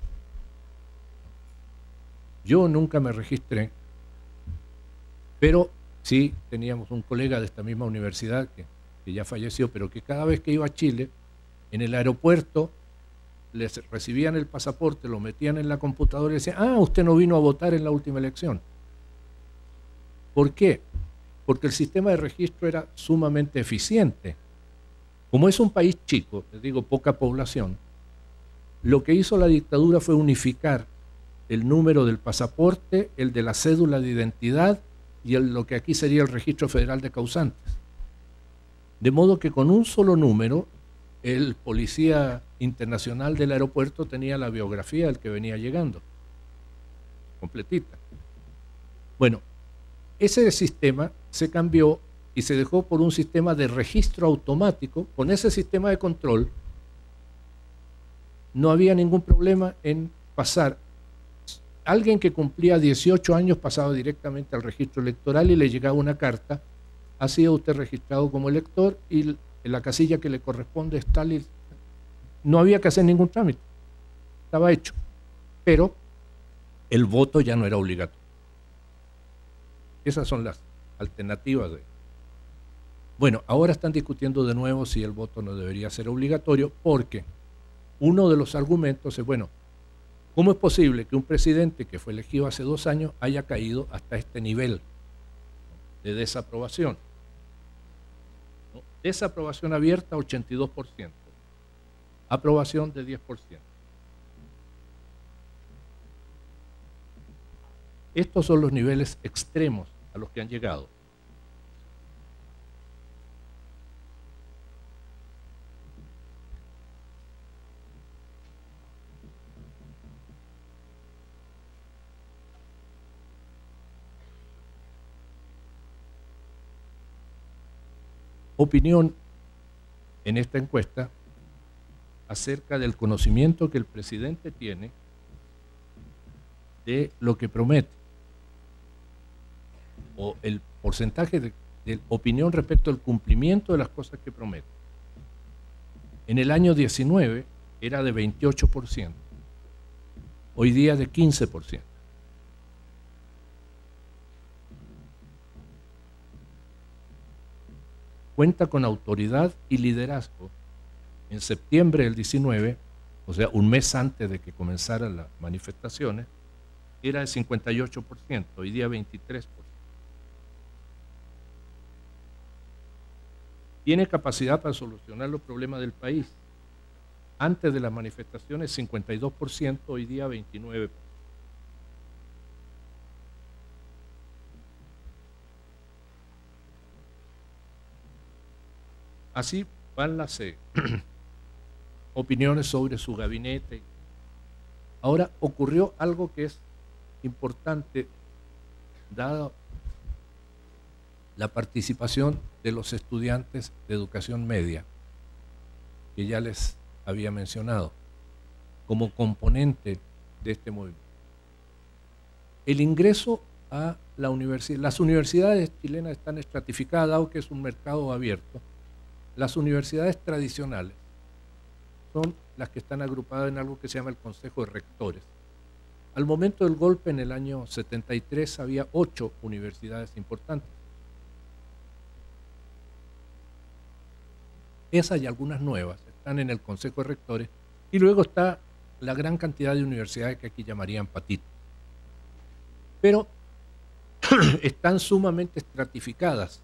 Yo nunca me registré, pero sí teníamos un colega de esta misma universidad que, que ya falleció, pero que cada vez que iba a Chile, en el aeropuerto les recibían el pasaporte, lo metían en la computadora y decían: ah, usted no vino a votar en la última elección. ¿Por qué? Porque el sistema de registro era sumamente eficiente. Como es un país chico, les digo, poca población, lo que hizo la dictadura fue unificar el número del pasaporte, el de la cédula de identidad y el, lo que aquí sería el registro federal de causantes. De modo que con un solo número, el policía internacional del aeropuerto tenía la biografía del que venía llegando, completita. Bueno, ese sistema se cambió y se dejó por un sistema de registro automático. Con ese sistema de control no había ningún problema en pasar. Alguien que cumplía dieciocho años pasaba directamente al registro electoral y le llegaba una carta: ha sido usted registrado como elector y en la casilla que le corresponde está listo. No había que hacer ningún trámite, estaba hecho, pero el voto ya no era obligatorio. Esas son las alternativas de... Bueno, ahora están discutiendo de nuevo si el voto no debería ser obligatorio, porque uno de los argumentos es, bueno, ¿cómo es posible que un presidente que fue elegido hace dos años haya caído hasta este nivel de desaprobación? ¿No? Desaprobación abierta, ochenta y dos por ciento. Aprobación de diez por ciento. Estos son los niveles extremos a los que han llegado. Opinión en esta encuesta acerca del conocimiento que el presidente tiene de lo que promete, o el porcentaje de, de opinión respecto al cumplimiento de las cosas que promete. En el año diecinueve era de veintiocho por ciento, hoy día de quince por ciento. Cuenta con autoridad y liderazgo. En septiembre del diecinueve, o sea, un mes antes de que comenzaran las manifestaciones, era de cincuenta y ocho por ciento, hoy día veintitrés por ciento. Tiene capacidad para solucionar los problemas del país. Antes de las manifestaciones, cincuenta y dos por ciento, hoy día veintinueve por ciento. así van las eh, opiniones sobre su gabinete. Ahora ocurrió algo que es importante, dado la participación de los estudiantes de educación media, que ya les había mencionado, como componente de este movimiento. El ingreso a la universidad, las universidades chilenas están estratificadas, dado que es un mercado abierto. Las universidades tradicionales son las que están agrupadas en algo que se llama el Consejo de Rectores. Al momento del golpe, en el año setenta y tres, había ocho universidades importantes. Esas y algunas nuevas están en el Consejo de Rectores, y luego está la gran cantidad de universidades que aquí llamarían patitos. Pero están sumamente estratificadas.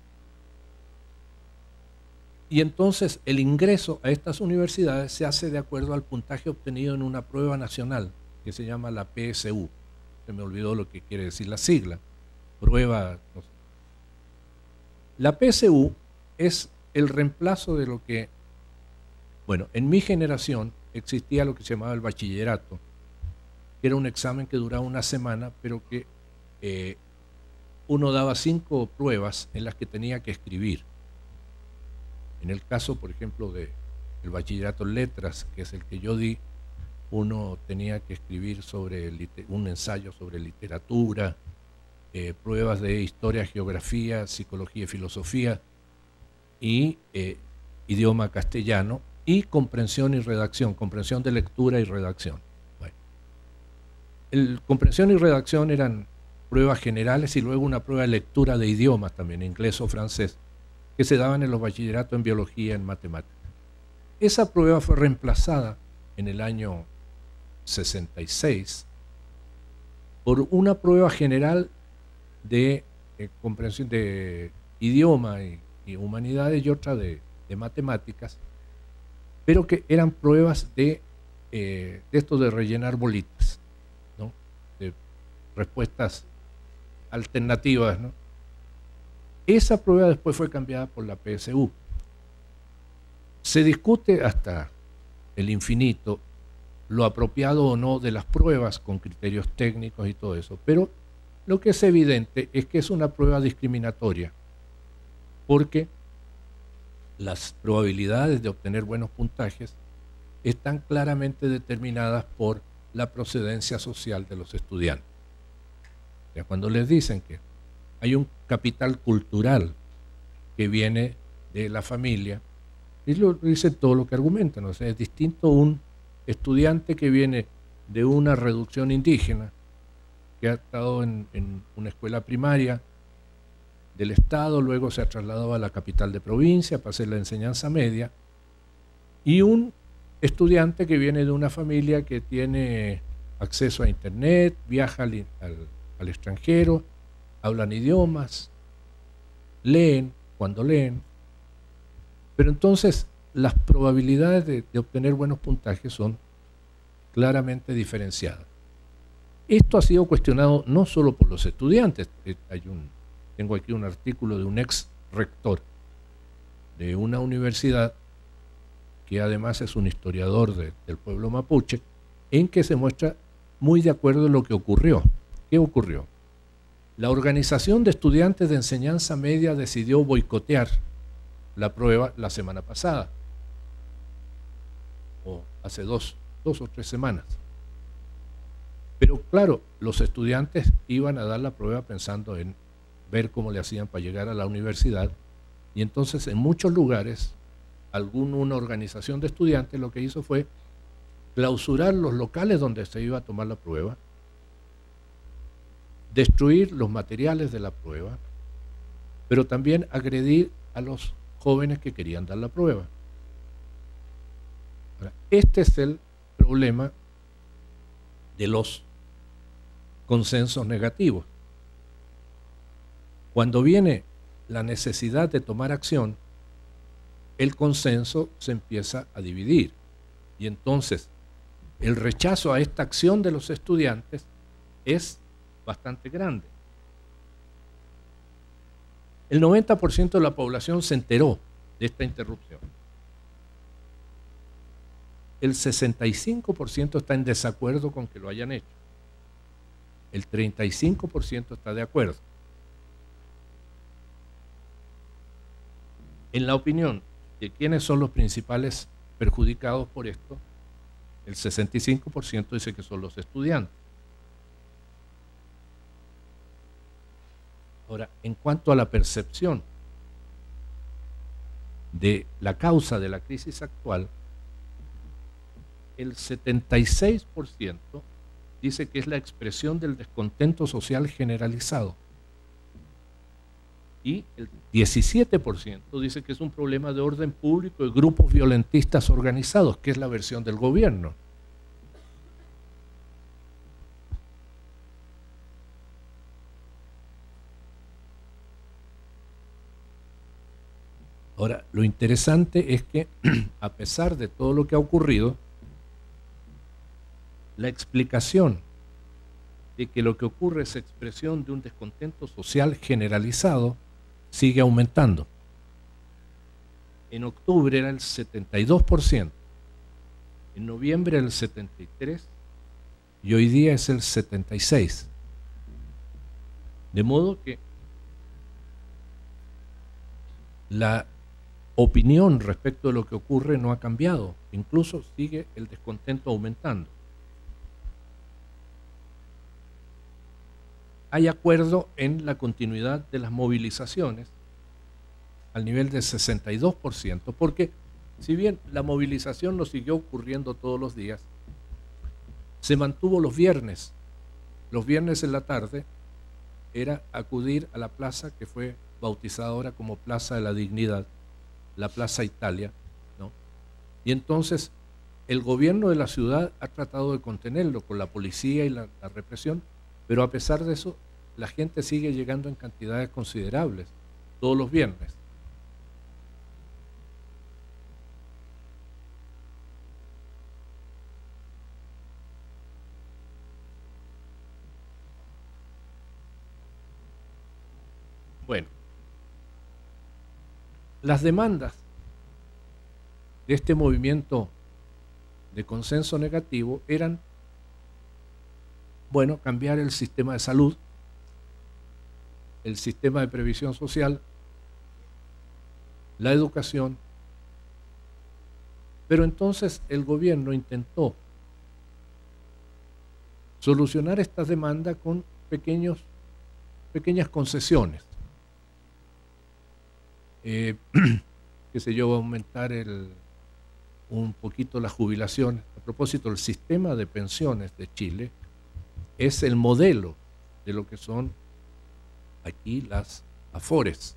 Y entonces el ingreso a estas universidades se hace de acuerdo al puntaje obtenido en una prueba nacional que se llama la P S U. Se me olvidó lo que quiere decir la sigla. Prueba. No sé. La P S U es el reemplazo de lo que, bueno, en mi generación existía lo que se llamaba el bachillerato, que era un examen que duraba una semana, pero que eh, uno daba cinco pruebas en las que tenía que escribir. En el caso, por ejemplo, del bachillerato en letras, que es el que yo di, uno tenía que escribir sobre un ensayo sobre literatura, eh, pruebas de historia, geografía, psicología y filosofía, y eh, idioma castellano, y comprensión y redacción, comprensión de lectura y redacción. Bueno, el, comprensión y redacción eran pruebas generales y luego una prueba de lectura de idiomas también, inglés o francés, que se daban en los bachilleratos en biología, en matemáticas. Esa prueba fue reemplazada en el año sesenta y seis por una prueba general de eh, comprensión de idioma y, y humanidades y otra de, de matemáticas, pero que eran pruebas de, eh, de esto de rellenar bolitas, ¿no? De respuestas alternativas, ¿no? Esa prueba después fue cambiada por la P S U. Se discute hasta el infinito lo apropiado o no de las pruebas con criterios técnicos y todo eso, pero lo que es evidente es que es una prueba discriminatoria, porque las probabilidades de obtener buenos puntajes están claramente determinadas por la procedencia social de los estudiantes. O sea, cuando les dicen que hay un capital cultural que viene de la familia, y lo dice todo lo que argumentan. O sea, es distinto un estudiante que viene de una reducción indígena, que ha estado en, en una escuela primaria del Estado, luego se ha trasladado a la capital de provincia para hacer la enseñanza media, y un estudiante que viene de una familia que tiene acceso a internet, viaja al, al, al extranjero, hablan idiomas, leen cuando leen, pero entonces las probabilidades de, de obtener buenos puntajes son claramente diferenciadas. Esto ha sido cuestionado no solo por los estudiantes. Hay un, tengo aquí un artículo de un ex rector de una universidad que además es un historiador de, del pueblo mapuche, en que se muestra muy de acuerdo en lo que ocurrió. ¿Qué ocurrió? La Organización de Estudiantes de Enseñanza Media decidió boicotear la prueba la semana pasada, o hace dos, dos o tres semanas. Pero claro, los estudiantes iban a dar la prueba pensando en ver cómo le hacían para llegar a la universidad, y entonces en muchos lugares, alguna una organización de estudiantes lo que hizo fue clausurar los locales donde se iba a tomar la prueba, destruir los materiales de la prueba, pero también agredir a los jóvenes que querían dar la prueba. Ahora, este es el problema de los consensos negativos. Cuando viene la necesidad de tomar acción, el consenso se empieza a dividir, y entonces el rechazo a esta acción de los estudiantes es bastante grande. El noventa por ciento de la población se enteró de esta interrupción. El sesenta y cinco por ciento está en desacuerdo con que lo hayan hecho. El treinta y cinco por ciento está de acuerdo. En la opinión de quiénes son los principales perjudicados por esto, el sesenta y cinco por ciento dice que son los estudiantes. Ahora, en cuanto a la percepción de la causa de la crisis actual, el setenta y seis por ciento dice que es la expresión del descontento social generalizado y el diecisiete por ciento dice que es un problema de orden público y grupos violentistas organizados, que es la versión del gobierno. Ahora, lo interesante es que, a pesar de todo lo que ha ocurrido, la explicación de que lo que ocurre es expresión de un descontento social generalizado sigue aumentando. En octubre era el setenta y dos por ciento, en noviembre el setenta y tres por ciento y hoy día es el setenta y seis por ciento. De modo que la opinión respecto de lo que ocurre no ha cambiado, incluso sigue el descontento aumentando. Hay acuerdo en la continuidad de las movilizaciones al nivel del sesenta y dos por ciento, porque si bien la movilización no siguió ocurriendo todos los días, se mantuvo los viernes. Los viernes en la tarde era acudir a la plaza que fue bautizada ahora como Plaza de la Dignidad, la Plaza Italia, ¿no? Y entonces el gobierno de la ciudad ha tratado de contenerlo con la policía y la, la represión, pero a pesar de eso, la gente sigue llegando en cantidades considerables todos los viernes. Bueno, las demandas de este movimiento de consenso negativo eran, bueno, cambiar el sistema de salud, el sistema de previsión social, la educación, pero entonces el gobierno intentó solucionar estas demandas con pequeños, pequeñas concesiones. Eh, qué sé yo, va a aumentar el, un poquito la jubilación. A propósito, el sistema de pensiones de Chile es el modelo de lo que son aquí las AFORES,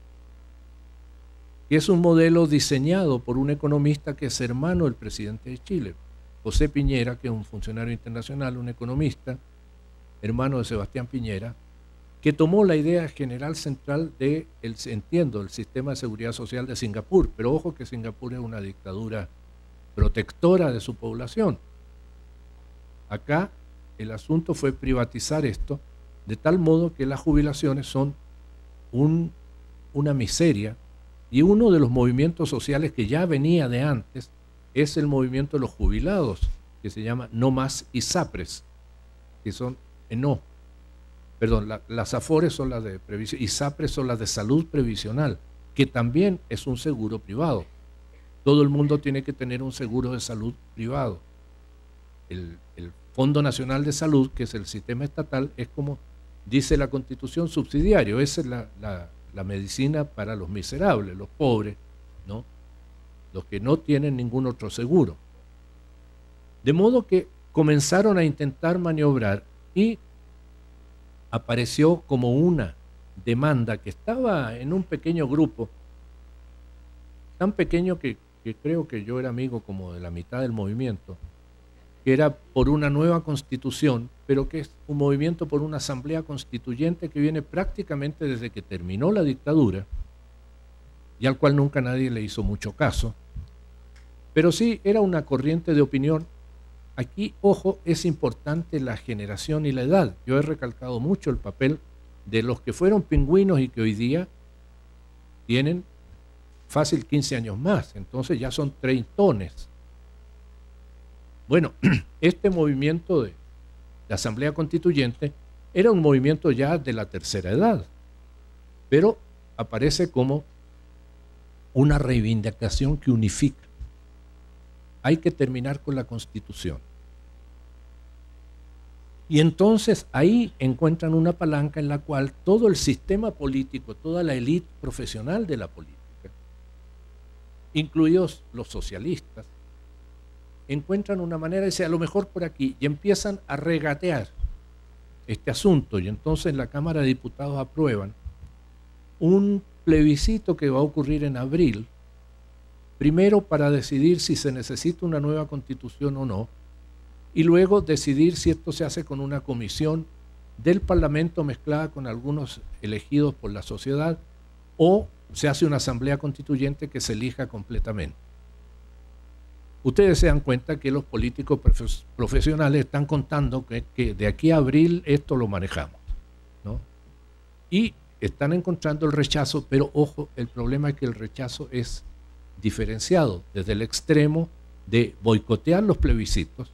que es un modelo diseñado por un economista que es hermano del presidente de Chile, José Piñera, que es un funcionario internacional, un economista, hermano de Sebastián Piñera, que tomó la idea general central de, el, entiendo, el sistema de seguridad social de Singapur, pero ojo que Singapur es una dictadura protectora de su población. Acá el asunto fue privatizar esto, de tal modo que las jubilaciones son un, una miseria, y uno de los movimientos sociales que ya venía de antes es el movimiento de los jubilados, que se llama No Más ISAPRES, que son eh, no, perdón, la, las AFORES son las de previsión, ISAPRES son las de salud previsional, que también es un seguro privado. Todo el mundo tiene que tener un seguro de salud privado. El, el Fondo Nacional de Salud, que es el sistema estatal, es como dice la Constitución, subsidiario. Esa es la, la, la medicina para los miserables, los pobres, ¿no? Los que no tienen ningún otro seguro. De modo que comenzaron a intentar maniobrar y apareció como una demanda que estaba en un pequeño grupo, tan pequeño que, que creo que yo era amigo como de la mitad del movimiento, que era por una nueva constitución, pero que es un movimiento por una asamblea constituyente que viene prácticamente desde que terminó la dictadura y al cual nunca nadie le hizo mucho caso, pero sí era una corriente de opinión. Aquí, ojo, es importante la generación y la edad. Yo he recalcado mucho el papel de los que fueron pingüinos y que hoy día tienen fácil quince años más, entonces ya son treintones. Bueno, este movimiento de la Asamblea Constituyente era un movimiento ya de la tercera edad, pero aparece como una reivindicación que unifica. Hay que terminar con la Constitución. Y entonces ahí encuentran una palanca en la cual todo el sistema político, toda la élite profesional de la política, incluidos los socialistas, encuentran una manera de decir, a lo mejor por aquí, y empiezan a regatear este asunto, y entonces en la Cámara de Diputados aprueban un plebiscito que va a ocurrir en abril, primero para decidir si se necesita una nueva constitución o no, y luego decidir si esto se hace con una comisión del Parlamento mezclada con algunos elegidos por la sociedad, o se hace una asamblea constituyente que se elija completamente. Ustedes se dan cuenta que los políticos profe- profesionales están contando que, que de aquí a abril esto lo manejamos, ¿no? Y están encontrando el rechazo, pero ojo, el problema es que el rechazo es diferenciado desde el extremo de boicotear los plebiscitos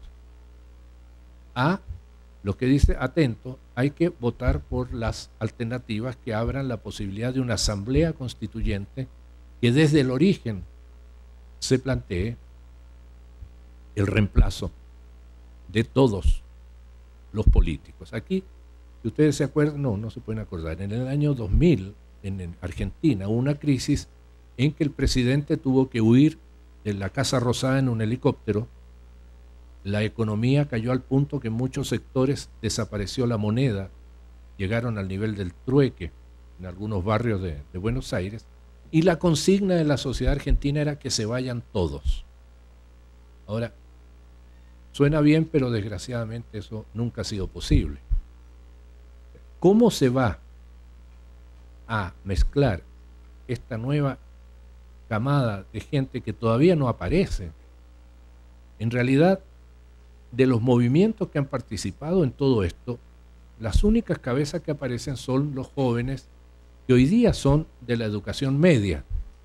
a lo que dice, atento, hay que votar por las alternativas que abran la posibilidad de una asamblea constituyente que desde el origen se plantee el reemplazo de todos los políticos. Aquí, si ustedes se acuerdan, no, no se pueden acordar, en el año dos mil, en Argentina, hubo una crisis en que el presidente tuvo que huir de la Casa Rosada en un helicóptero. La economía cayó al punto que en muchos sectores desapareció la moneda, llegaron al nivel del trueque en algunos barrios de, de Buenos Aires, y la consigna de la sociedad argentina era que se vayan todos. Ahora, suena bien, pero desgraciadamente eso nunca ha sido posible. ¿Cómo se va a mezclar esta nueva camada de gente que todavía no aparece? En realidad, de los movimientos que han participado en todo esto, las únicas cabezas que aparecen son los jóvenes que hoy día son de la educación media.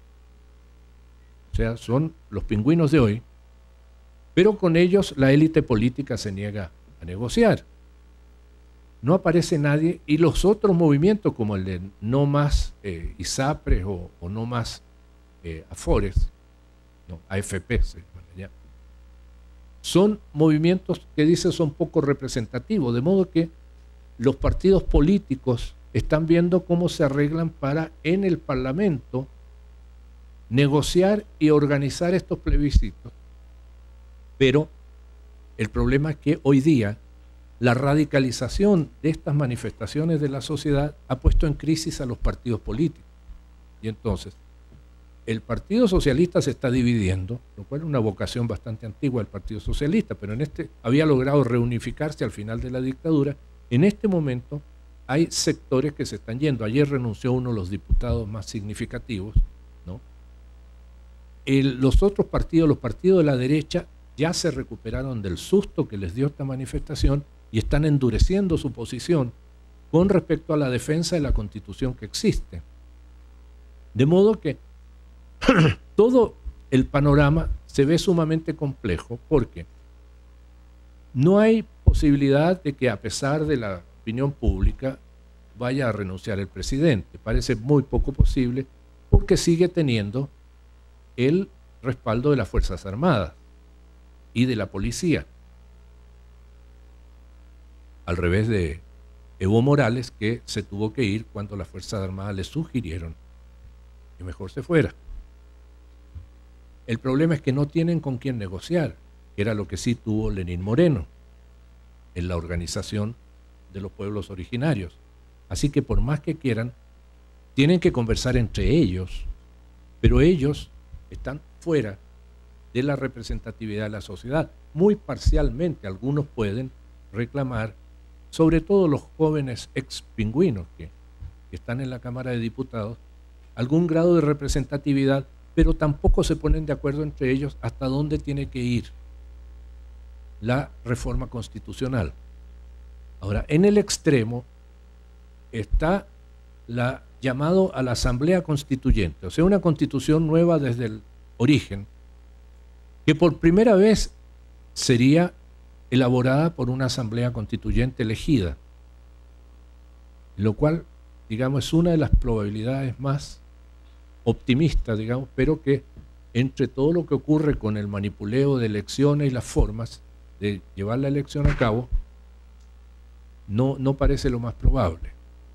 O sea, son los pingüinos de hoy, pero con ellos la élite política se niega a negociar. No aparece nadie, y los otros movimientos como el de No Más eh, ISAPRES o, o No Más eh, AFORES, no, A F P, se llama ya, son movimientos que dicen son poco representativos, de modo que los partidos políticos están viendo cómo se arreglan para en el Parlamento negociar y organizar estos plebiscitos. Pero el problema es que hoy día la radicalización de estas manifestaciones de la sociedad ha puesto en crisis a los partidos políticos. Y entonces, el Partido Socialista se está dividiendo, lo cual es una vocación bastante antigua del Partido Socialista, pero en este había logrado reunificarse al final de la dictadura. En este momento hay sectores que se están yendo. Ayer renunció uno de los diputados más significativos, ¿no? El, los otros partidos, los partidos de la derecha, ya se recuperaron del susto que les dio esta manifestación y están endureciendo su posición con respecto a la defensa de la Constitución que existe. De modo que todo el panorama se ve sumamente complejo, porque no hay posibilidad de que, a pesar de la opinión pública, vaya a renunciar el presidente. Parece muy poco posible, porque sigue teniendo el respaldo de las Fuerzas Armadas y de la policía, al revés de Evo Morales, que se tuvo que ir cuando las Fuerzas Armadas le sugirieron que mejor se fuera. El problema es que no tienen con quién negociar, que era lo que sí tuvo Lenín Moreno en la organización de los pueblos originarios. Así que por más que quieran, tienen que conversar entre ellos, pero ellos están fuera de la representatividad de la sociedad. Muy parcialmente algunos pueden reclamar, sobre todo los jóvenes ex pingüinos que, que están en la Cámara de Diputados, algún grado de representatividad, pero tampoco se ponen de acuerdo entre ellos hasta dónde tiene que ir la reforma constitucional. Ahora, en el extremo está la llamado a la Asamblea Constituyente, o sea, una constitución nueva desde el origen, que por primera vez sería elaborada por una Asamblea Constituyente elegida, lo cual, digamos, es una de las probabilidades más optimistas, digamos, pero que entre todo lo que ocurre con el manipuleo de elecciones y las formas de llevar la elección a cabo, no, no parece lo más probable.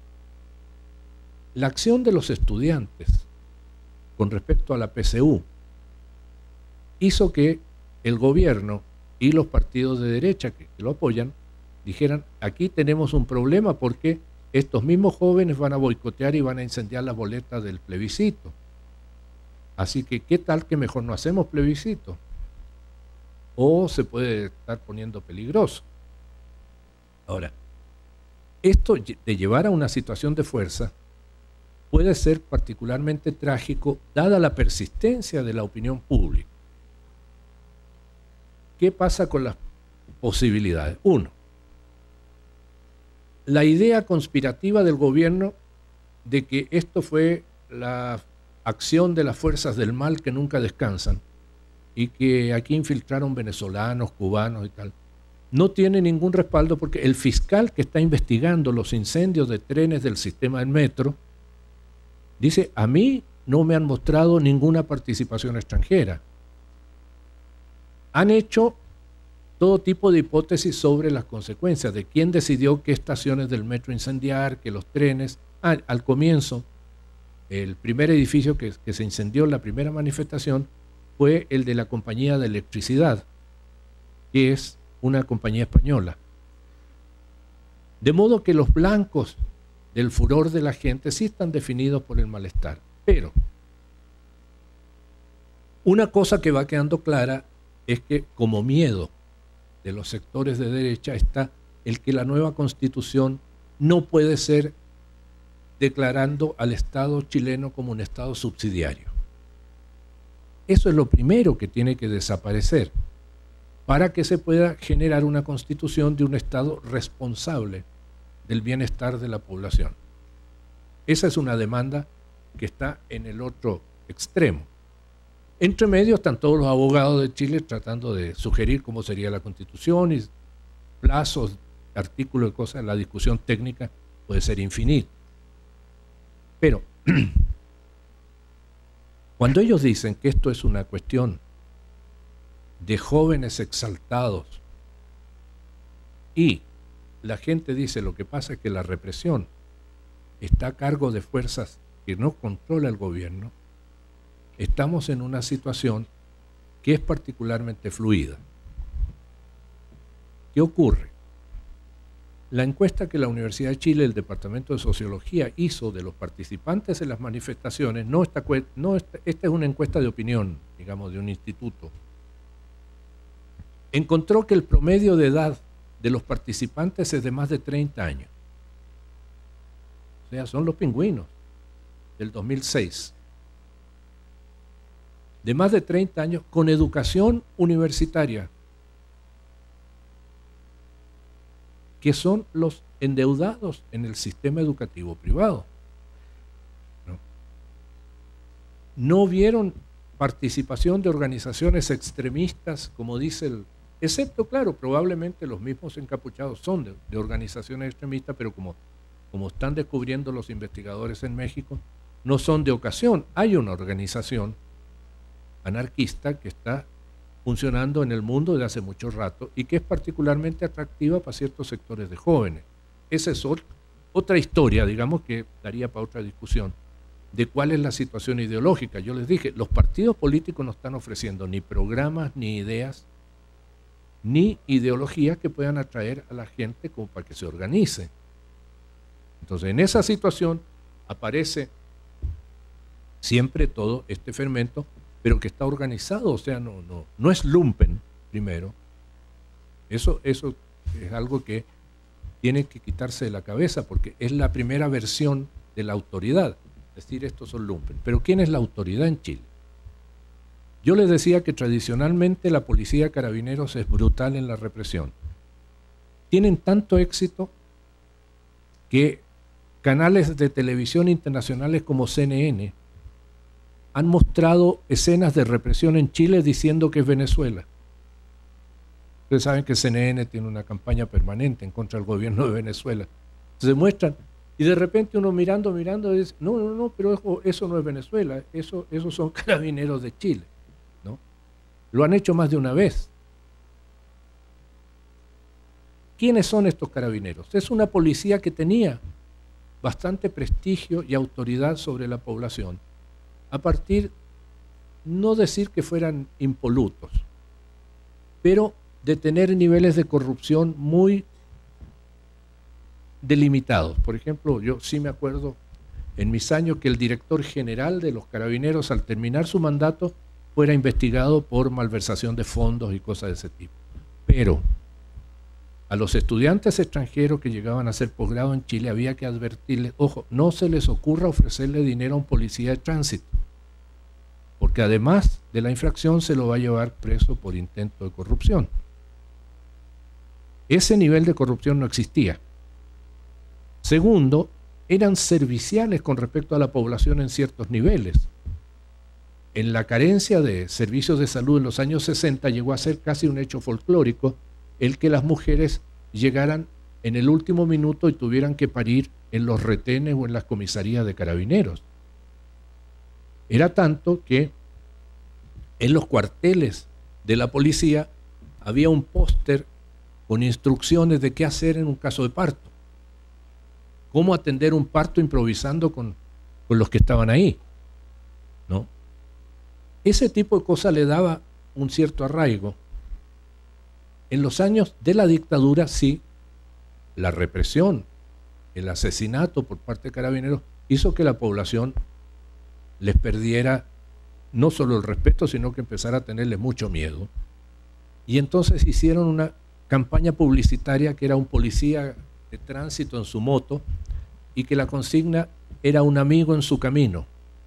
La acción de los estudiantes con respecto a la P C U hizo que el gobierno y los partidos de derecha que, que lo apoyan dijeran, aquí tenemos un problema porque estos mismos jóvenes van a boicotear y van a incendiar las boletas del plebiscito. Así que, ¿qué tal que mejor no hacemos plebiscito? O se puede estar poniendo peligroso. Ahora, esto de llevar a una situación de fuerza puede ser particularmente trágico dada la persistencia de la opinión pública. ¿Qué pasa con las posibilidades? Uno, la idea conspirativa del gobierno de que esto fue la acción de las fuerzas del mal que nunca descansan y que aquí infiltraron venezolanos, cubanos y tal, no tiene ningún respaldo porque el fiscal que está investigando los incendios de trenes del sistema del metro dice, a mí no me han mostrado ninguna participación extranjera. Han hecho todo tipo de hipótesis sobre las consecuencias de quién decidió qué estaciones del metro incendiar, que los trenes. Ah, al comienzo, el primer edificio que, que se incendió en la primera manifestación fue el de la compañía de electricidad, que es una compañía española. De modo que los blancos del furor de la gente sí están definidos por el malestar. Pero una cosa que va quedando clara es que como miedo de los sectores de derecha está el que la nueva constitución no puede ser declarando al Estado chileno como un Estado subsidiario. Eso es lo primero que tiene que desaparecer para que se pueda generar una constitución de un Estado responsable del bienestar de la población. Esa es una demanda que está en el otro extremo. Entre medio están todos los abogados de Chile tratando de sugerir cómo sería la constitución y plazos, artículos y cosas. La discusión técnica puede ser infinita. Pero cuando ellos dicen que esto es una cuestión de jóvenes exaltados y la gente dice lo que pasa es que la represión está a cargo de fuerzas que no controla el gobierno, estamos en una situación que es particularmente fluida. ¿Qué ocurre? La encuesta que la Universidad de Chile, el Departamento de Sociología, hizo de los participantes en las manifestaciones, no está, no está, esta es una encuesta de opinión, digamos, de un instituto, encontró que el promedio de edad de los participantes es de más de treinta años. O sea, son los pingüinos del dos mil seis. De más de treinta años con educación universitaria, que son los endeudados en el sistema educativo privado. ¿No? No vieron participación de organizaciones extremistas, como dice el... Excepto, claro, probablemente los mismos encapuchados son de, de organizaciones extremistas, pero como, como están descubriendo los investigadores en México, no son de ocasión. Hay una organización anarquista que está funcionando en el mundo desde hace mucho rato y que es particularmente atractiva para ciertos sectores de jóvenes. Esa es otra historia, digamos, que daría para otra discusión de cuál es la situación ideológica. Yo les dije, los partidos políticos no están ofreciendo ni programas, ni ideas, ni ideologías que puedan atraer a la gente como para que se organice. Entonces, en esa situación aparece siempre todo este fermento, pero que está organizado, o sea, no, no, no es lumpen, primero. Eso, eso es algo que tiene que quitarse de la cabeza, porque es la primera versión de la autoridad, decir estos son lumpen. Pero ¿quién es la autoridad en Chile? Yo les decía que tradicionalmente la policía de carabineros es brutal en la represión. Tienen tanto éxito que canales de televisión internacionales como C N N han mostrado escenas de represión en Chile diciendo que es Venezuela. Ustedes saben que C N N tiene una campaña permanente en contra del gobierno de Venezuela. Se muestran, y de repente uno mirando, mirando, dice, no, no, no, pero eso, eso no es Venezuela, eso, esos son carabineros de Chile, ¿no? Lo han hecho más de una vez. ¿Quiénes son estos carabineros? Es una policía que tenía bastante prestigio y autoridad sobre la población, a partir, no decir que fueran impolutos, pero de tener niveles de corrupción muy delimitados. Por ejemplo, yo sí me acuerdo en mis años que el director general de los carabineros, al terminar su mandato, fuera investigado por malversación de fondos y cosas de ese tipo. Pero a los estudiantes extranjeros que llegaban a hacer posgrado en Chile había que advertirles, ojo, no se les ocurra ofrecerle dinero a un policía de tránsito, porque además de la infracción se lo va a llevar preso por intento de corrupción. Ese nivel de corrupción no existía. Segundo, eran serviciales con respecto a la población en ciertos niveles. En la carencia de servicios de salud en los años sesenta llegó a ser casi un hecho folclórico el que las mujeres llegaran en el último minuto y tuvieran que parir en los retenes o en las comisarías de carabineros. Era tanto que en los cuarteles de la policía había un póster con instrucciones de qué hacer en un caso de parto. Cómo atender un parto improvisando con, con los que estaban ahí, ¿no? Ese tipo de cosas le daba un cierto arraigo. En los años de la dictadura, sí, la represión, el asesinato por parte de carabineros hizo que la población les perdiera no solo el respeto, sino que empezara a tenerle mucho miedo. Y entonces hicieron una campaña publicitaria que era un policía de tránsito en su moto y que la consigna era un amigo en su camino.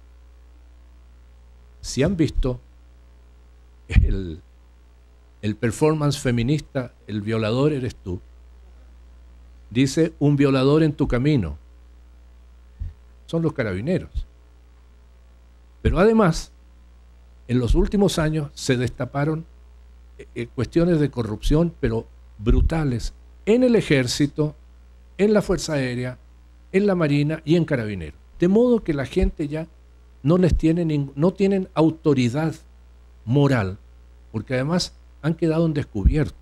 Si han visto el, el performance feminista, el violador eres tú, dice un violador en tu camino, son los carabineros. Pero además, en los últimos años se destaparon eh, cuestiones de corrupción, pero brutales, en el ejército, en la Fuerza Aérea, en la Marina y en Carabineros. De modo que la gente ya no les tiene ningún, no tienen autoridad moral, porque además han quedado en descubierto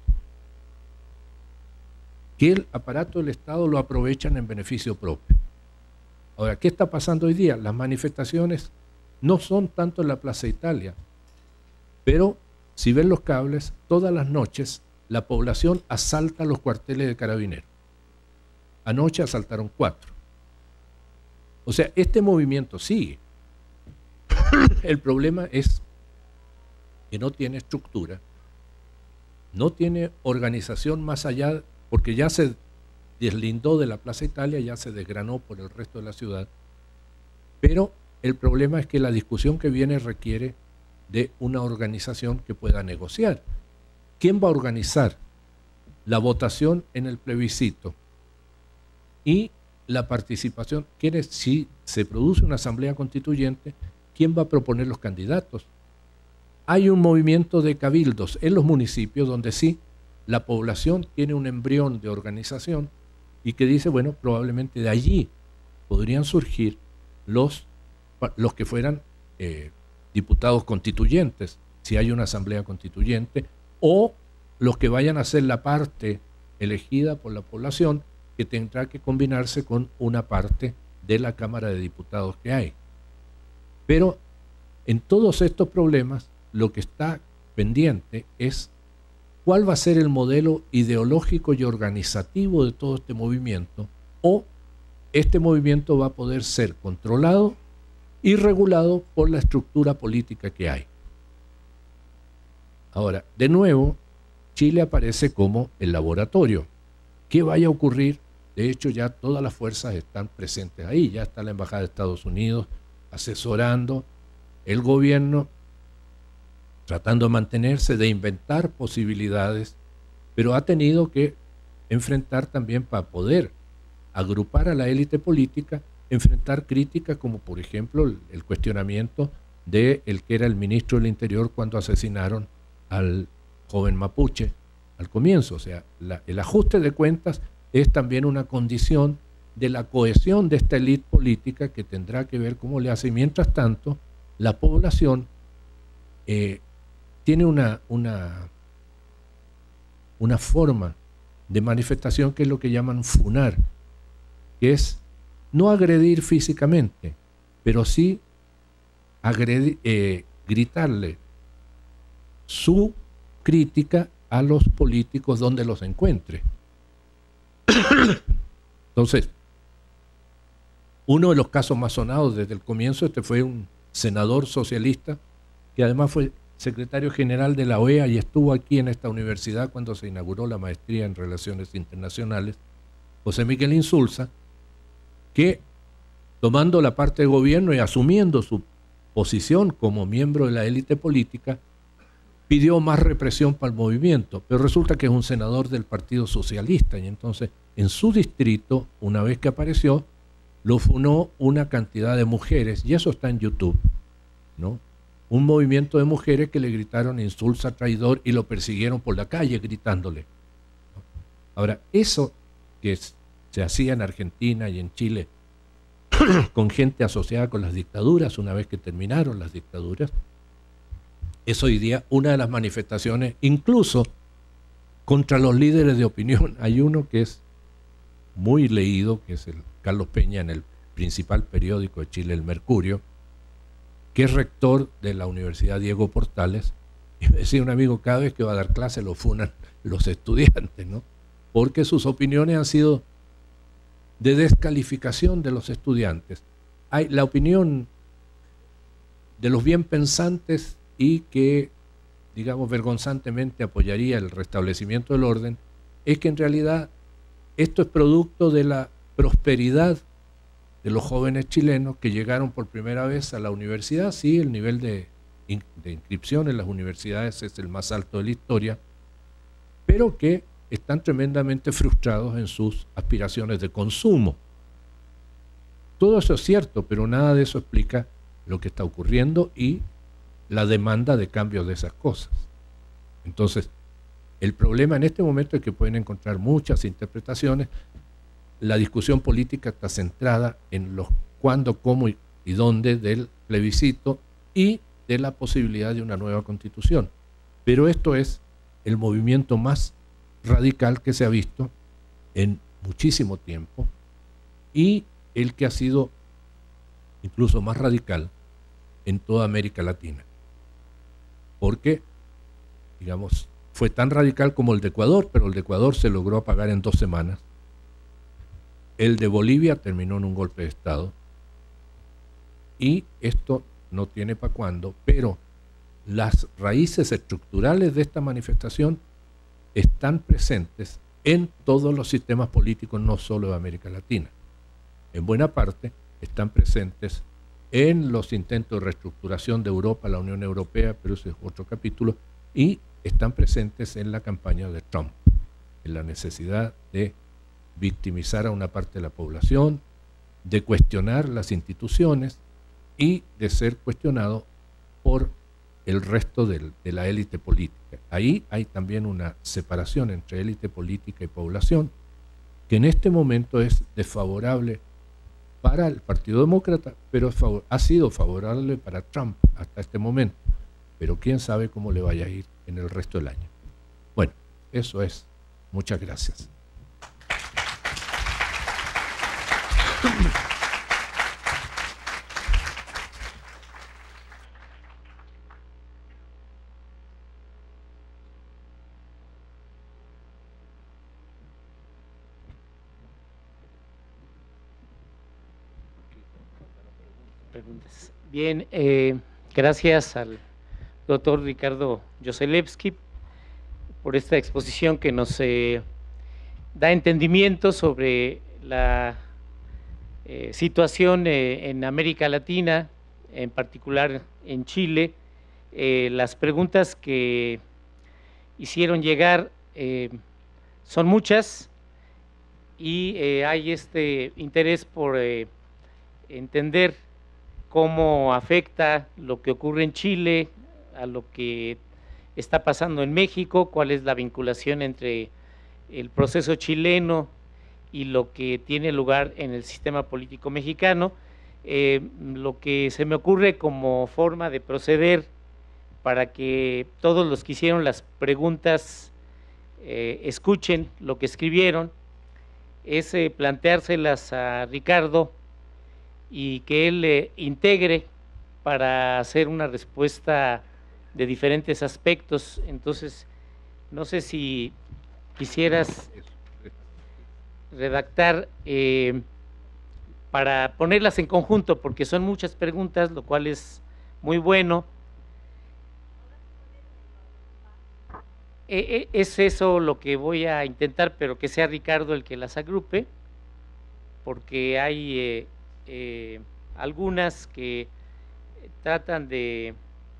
que el aparato del Estado lo aprovechan en beneficio propio. Ahora, ¿qué está pasando hoy día? Las manifestaciones no son tanto en la Plaza Italia, pero si ven los cables, todas las noches la población asalta los cuarteles de Carabineros. Anoche asaltaron cuatro. O sea, este movimiento sigue. El problema es que no tiene estructura, no tiene organización más allá, porque ya se deslindó de la Plaza Italia, ya se desgranó por el resto de la ciudad, pero el problema es que la discusión que viene requiere de una organización que pueda negociar. ¿Quién va a organizar la votación en el plebiscito y la participación? ¿Quiénes, si se produce una asamblea constituyente, quién va a proponer los candidatos? Hay un movimiento de cabildos en los municipios donde sí la población tiene un embrión de organización y que dice, bueno, probablemente de allí podrían surgir los, los que fueran eh, diputados constituyentes, si hay una asamblea constituyente, o los que vayan a ser la parte elegida por la población, que tendrá que combinarse con una parte de la Cámara de Diputados que hay. Pero en todos estos problemas, lo que está pendiente es cuál va a ser el modelo ideológico y organizativo de todo este movimiento, o este movimiento va a poder ser controlado y regulado por la estructura política que hay. Ahora, de nuevo, Chile aparece como el laboratorio. ¿Qué vaya a ocurrir? De hecho, ya todas las fuerzas están presentes ahí, ya está la Embajada de Estados Unidos asesorando, el gobierno tratando de mantenerse, de inventar posibilidades, pero ha tenido que enfrentar también para poder agrupar a la élite política, enfrentar críticas como por ejemplo el, el cuestionamiento de el que era el ministro del Interior cuando asesinaron al joven mapuche al comienzo. O sea, la, el ajuste de cuentas es también una condición de la cohesión de esta élite política que tendrá que ver cómo le hace. Y mientras tanto, la población eh, tiene una, una, una forma de manifestación que es lo que llaman funar, que es no agredir físicamente, pero sí agredir, eh, gritarle su crítica a los políticos donde los encuentre. Entonces, uno de los casos más sonados desde el comienzo, este fue un senador socialista que además fue secretario general de la O E A y estuvo aquí en esta universidad cuando se inauguró la maestría en Relaciones Internacionales, José Miguel Insulza, que tomando la parte de gobierno y asumiendo su posición como miembro de la élite política, pidió más represión para el movimiento, pero resulta que es un senador del Partido Socialista y entonces en su distrito, una vez que apareció, lo funó una cantidad de mujeres, y eso está en YouTube, ¿no? Un movimiento de mujeres que le gritaron Insulza traidor y lo persiguieron por la calle gritándole, ¿no? Ahora, eso que es, se hacía en Argentina y en Chile con gente asociada con las dictaduras, una vez que terminaron las dictaduras, es hoy día una de las manifestaciones, incluso contra los líderes de opinión. Hay uno que es muy leído, que es el Carlos Peña, en el principal periódico de Chile, El Mercurio, que es rector de la Universidad Diego Portales, y me decía un amigo, cada vez que va a dar clase lo funan los estudiantes, ¿no? Porque sus opiniones han sido de descalificación de los estudiantes. Hay la opinión de los bien pensantes y que, digamos, vergonzantemente apoyaría el restablecimiento del orden, es que en realidad esto es producto de la prosperidad de los jóvenes chilenos que llegaron por primera vez a la universidad. Sí, el nivel de, in, de inscripción en las universidades es el más alto de la historia, pero que están tremendamente frustrados en sus aspiraciones de consumo. Todo eso es cierto, pero nada de eso explica lo que está ocurriendo y la demanda de cambios de esas cosas. Entonces, el problema en este momento es que pueden encontrar muchas interpretaciones. La discusión política está centrada en los cuándo, cómo y, y dónde del plebiscito y de la posibilidad de una nueva constitución. Pero esto es el movimiento más radical que se ha visto en muchísimo tiempo y el que ha sido incluso más radical en toda América Latina. Porque, digamos, fue tan radical como el de Ecuador, pero el de Ecuador se logró apagar en dos semanas. El de Bolivia terminó en un golpe de Estado. Y esto no tiene para cuándo, pero las raíces estructurales de esta manifestación están presentes en todos los sistemas políticos, no solo de América Latina. En buena parte están presentes en los intentos de reestructuración de Europa, la Unión Europea, pero ese es otro capítulo, y están presentes en la campaña de Trump, en la necesidad de victimizar a una parte de la población, de cuestionar las instituciones y de ser cuestionado por el resto del, de la élite política. Ahí hay también una separación entre élite política y población que en este momento es desfavorable para el Partido Demócrata, pero ha sido favorable para Trump hasta este momento. Pero quién sabe cómo le vaya a ir en el resto del año. Bueno, eso es. Muchas gracias. Preguntas. Bien, eh, gracias al doctor Ricardo Joselewski por esta exposición que nos eh, da entendimiento sobre la eh, situación eh, en América Latina, en particular en Chile. Eh, las preguntas que hicieron llegar eh, son muchas y eh, hay este interés por eh, entender cómo afecta lo que ocurre en Chile a lo que está pasando en México, cuál es la vinculación entre el proceso chileno y lo que tiene lugar en el sistema político mexicano. Eh, lo que se me ocurre como forma de proceder para que todos los que hicieron las preguntas eh, escuchen lo que escribieron es eh, planteárselas a Ricardo y que él eh, integre para hacer una respuesta de diferentes aspectos. Entonces, no sé si quisieras redactar eh, para ponerlas en conjunto, porque son muchas preguntas, lo cual es muy bueno. Eh, eh, es eso lo que voy a intentar, pero que sea Ricardo el que las agrupe, porque hay eh, eh, algunas que tratan de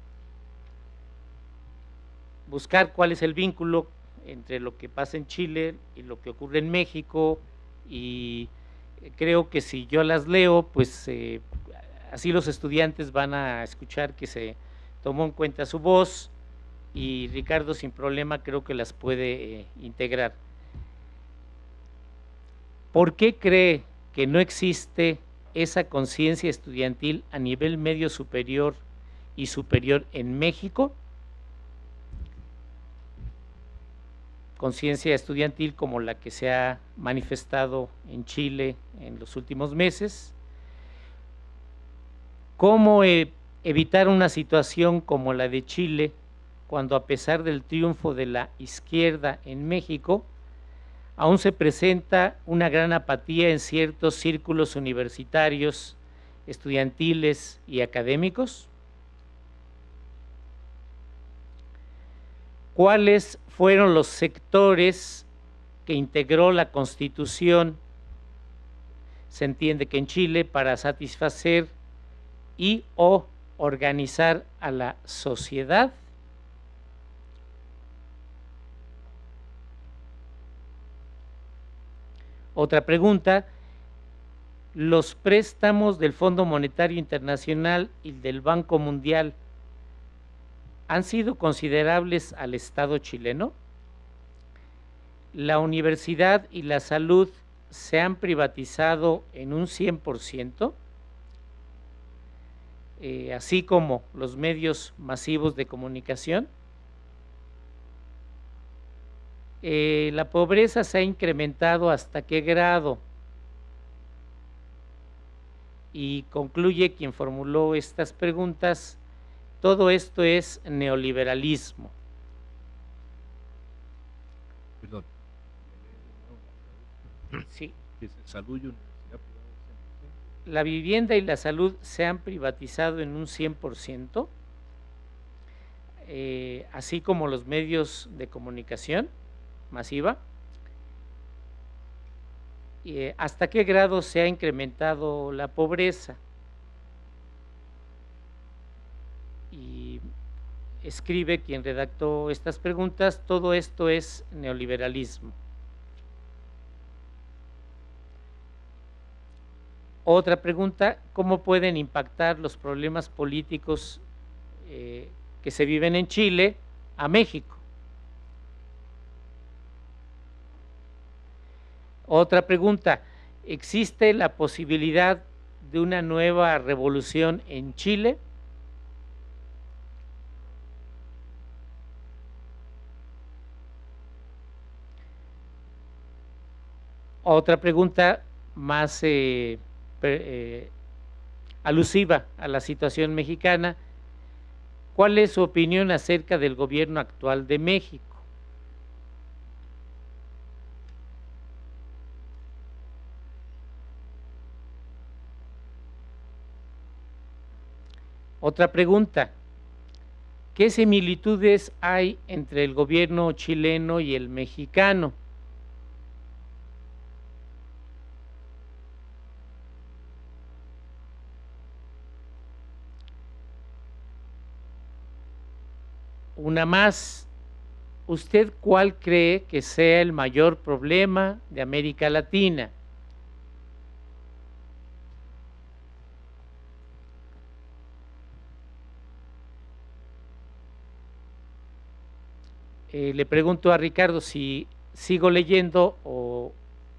buscar cuál es el vínculo entre lo que pasa en Chile y lo que ocurre en México, y creo que si yo las leo, pues eh, así los estudiantes van a escuchar que se tomó en cuenta su voz, y Ricardo sin problema creo que las puede eh, integrar. ¿Por qué cree que no existe esa conciencia estudiantil a nivel medio superior y superior en México? Conciencia estudiantil como la que se ha manifestado en Chile en los últimos meses. ¿Cómo eh, evitar una situación como la de Chile, cuando a pesar del triunfo de la izquierda en México, aún se presenta una gran apatía en ciertos círculos universitarios, estudiantiles y académicos? ¿Cuáles fueron los sectores que integró la Constitución, se entiende que en Chile, para satisfacer y o organizar a la sociedad? Otra pregunta: ¿los préstamos del Fondo Monetario Internacional y del Banco Mundial han sido considerables al Estado chileno? ¿La universidad y la salud se han privatizado en un cien por ciento? Eh, así como los medios masivos de comunicación. Eh, ¿la pobreza se ha incrementado hasta qué grado? Y concluye quien formuló estas preguntas: todo esto es neoliberalismo. Perdón. Sí. Salud y universidad privada. La vivienda y la salud se han privatizado en un cien por ciento, eh, así como los medios de comunicación masiva. Eh, ¿hasta qué grado se ha incrementado la pobreza? Y escribe quien redactó estas preguntas: todo esto es neoliberalismo. Otra pregunta: ¿cómo pueden impactar los problemas políticos eh, que se viven en Chile a México? Otra pregunta: ¿existe la posibilidad de una nueva revolución en Chile? Otra pregunta más eh, eh, alusiva a la situación mexicana: ¿cuál es su opinión acerca del gobierno actual de México? Otra pregunta: ¿qué similitudes hay entre el gobierno chileno y el mexicano? Una más, ¿usted cuál cree que sea el mayor problema de América Latina? Eh, le pregunto a Ricardo si sigo leyendo o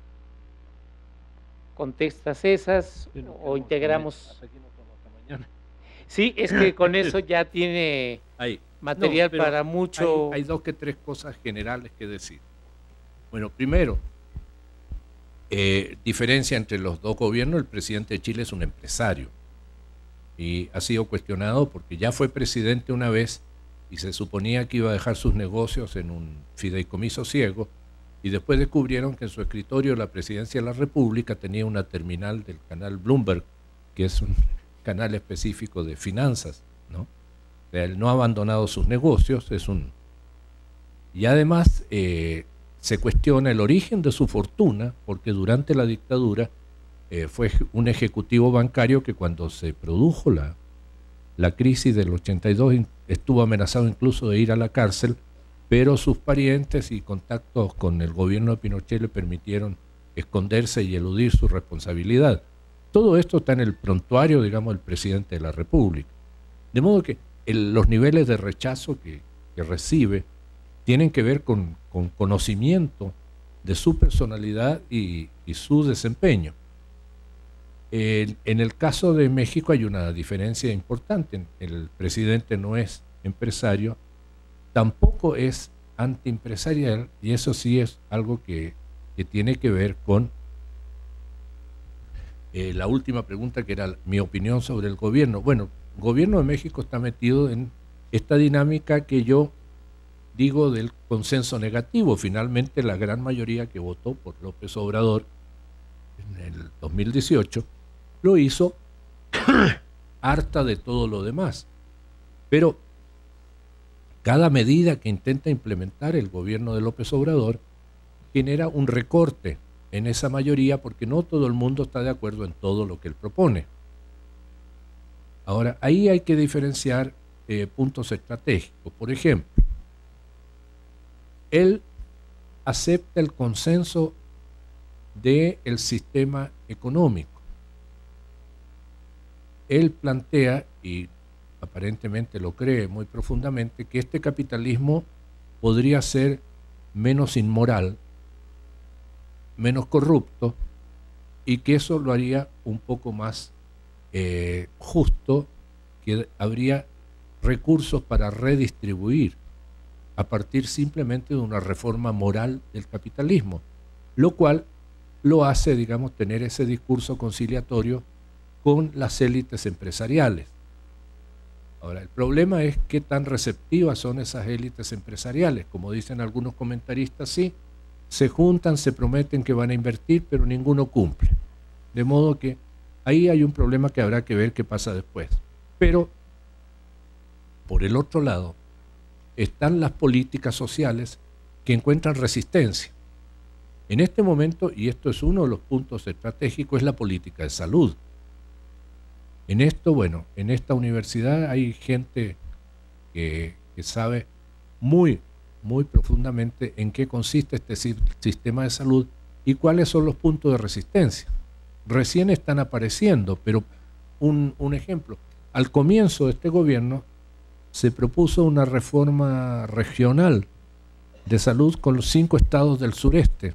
contestas esas sí, no, o integramos. Hasta aquí nos vamos hasta mañana. Sí, es que con eso ya tiene Ahí. material no, para mucho. Hay, hay dos que tres cosas generales que decir. Bueno, primero, eh, diferencia entre los dos gobiernos. El presidente de Chile es un empresario y ha sido cuestionado porque ya fue presidente una vez y se suponía que iba a dejar sus negocios en un fideicomiso ciego, y después descubrieron que en su escritorio la Presidencia de la República tenía una terminal del canal Bloomberg, que es un canal específico de finanzas, ¿no? O sea, él no ha abandonado sus negocios, es un... Y además eh, se cuestiona el origen de su fortuna, porque durante la dictadura eh, fue un ejecutivo bancario que cuando se produjo la, la crisis del ochenta y dos estuvo amenazado incluso de ir a la cárcel, pero sus parientes y contactos con el gobierno de Pinochet le permitieron esconderse y eludir su responsabilidad. Todo esto está en el prontuario, digamos, del presidente de la República. De modo que el, los niveles de rechazo que, que recibe tienen que ver con, con conocimiento de su personalidad y, y su desempeño. El, en el caso de México hay una diferencia importante. El presidente no es empresario, tampoco es antiempresarial, y eso sí es algo que, que tiene que ver con eh, la última pregunta, que era mi opinión sobre el gobierno. Bueno, el gobierno de México está metido en esta dinámica que yo digo del consenso negativo. Finalmente la gran mayoría que votó por López Obrador en el dos mil dieciocho lo hizo harta de todo lo demás. Pero cada medida que intenta implementar el gobierno de López Obrador genera un recorte en esa mayoría, porque no todo el mundo está de acuerdo en todo lo que él propone. Ahora, ahí hay que diferenciar eh, puntos estratégicos. Por ejemplo, él acepta el consenso del sistema económico. Él plantea, y aparentemente lo cree muy profundamente, que este capitalismo podría ser menos inmoral, menos corrupto, y que eso lo haría un poco más eh, justo, que habría recursos para redistribuir a partir simplemente de una reforma moral del capitalismo, lo cual lo hace, digamos, tener ese discurso conciliatorio con las élites empresariales. Ahora, el problema es qué tan receptivas son esas élites empresariales. Como dicen algunos comentaristas, sí, se juntan, se prometen que van a invertir, pero ninguno cumple. De modo que ahí hay un problema que habrá que ver qué pasa después. Pero, por el otro lado, están las políticas sociales que encuentran resistencia. En este momento, y esto es uno de los puntos estratégicos, es la política de salud. En esto, bueno, en esta universidad hay gente que, que sabe muy, muy profundamente en qué consiste este sistema de salud y cuáles son los puntos de resistencia. Recién están apareciendo, pero un, un ejemplo, al comienzo de este gobierno se propuso una reforma regional de salud con los cinco estados del sureste,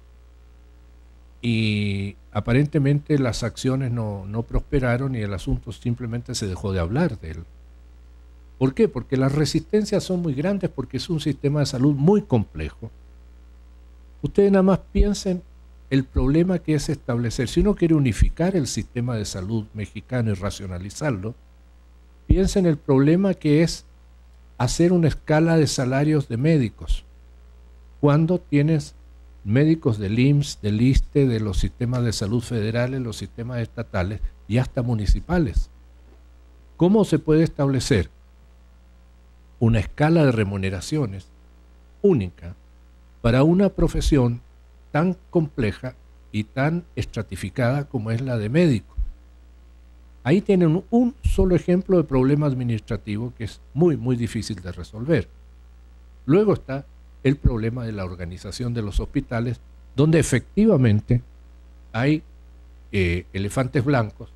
y aparentemente las acciones no, no prosperaron y el asunto simplemente se dejó de hablar de él. ¿Por qué? Porque las resistencias son muy grandes, porque es un sistema de salud muy complejo. Ustedes nada más piensen el problema que es establecer, si uno quiere unificar el sistema de salud mexicano y racionalizarlo, piensen el problema que es hacer una escala de salarios de médicos. Cuando tienes médicos del I M S S, del I S S S T E, de los sistemas de salud federales, los sistemas estatales y hasta municipales. ¿Cómo se puede establecer una escala de remuneraciones única para una profesión tan compleja y tan estratificada como es la de médico? Ahí tienen un solo ejemplo de problema administrativo que es muy, muy difícil de resolver. Luego está el problema de la organización de los hospitales, donde efectivamente hay eh, elefantes blancos.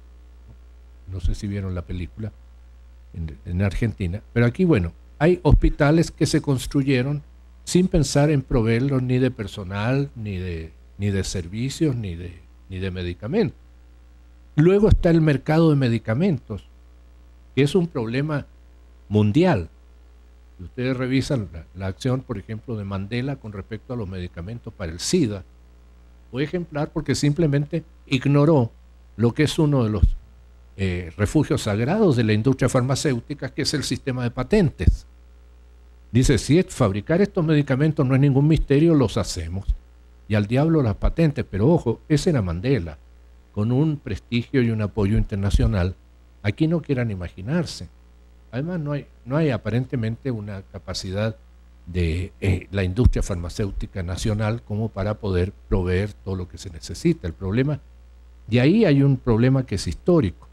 No sé si vieron la película en, en Argentina, pero aquí, bueno, hay hospitales que se construyeron sin pensar en proveerlos ni de personal, ni de, ni de servicios, ni de, ni de medicamentos. Luego está el mercado de medicamentos, que es un problema mundial. Si ustedes revisan la, la acción, por ejemplo, de Mandela con respecto a los medicamentos para el SIDA, fue ejemplar porque simplemente ignoró lo que es uno de los eh, refugios sagrados de la industria farmacéutica, que es el sistema de patentes. Dice, si es fabricar estos medicamentos no es ningún misterio, los hacemos. Y al diablo las patentes, pero ojo, ese era Mandela, con un prestigio y un apoyo internacional. Aquí no quieran imaginarse. Además, no hay, no hay aparentemente una capacidad de eh, la industria farmacéutica nacional como para poder proveer todo lo que se necesita. El problema, de ahí hay un problema que es histórico.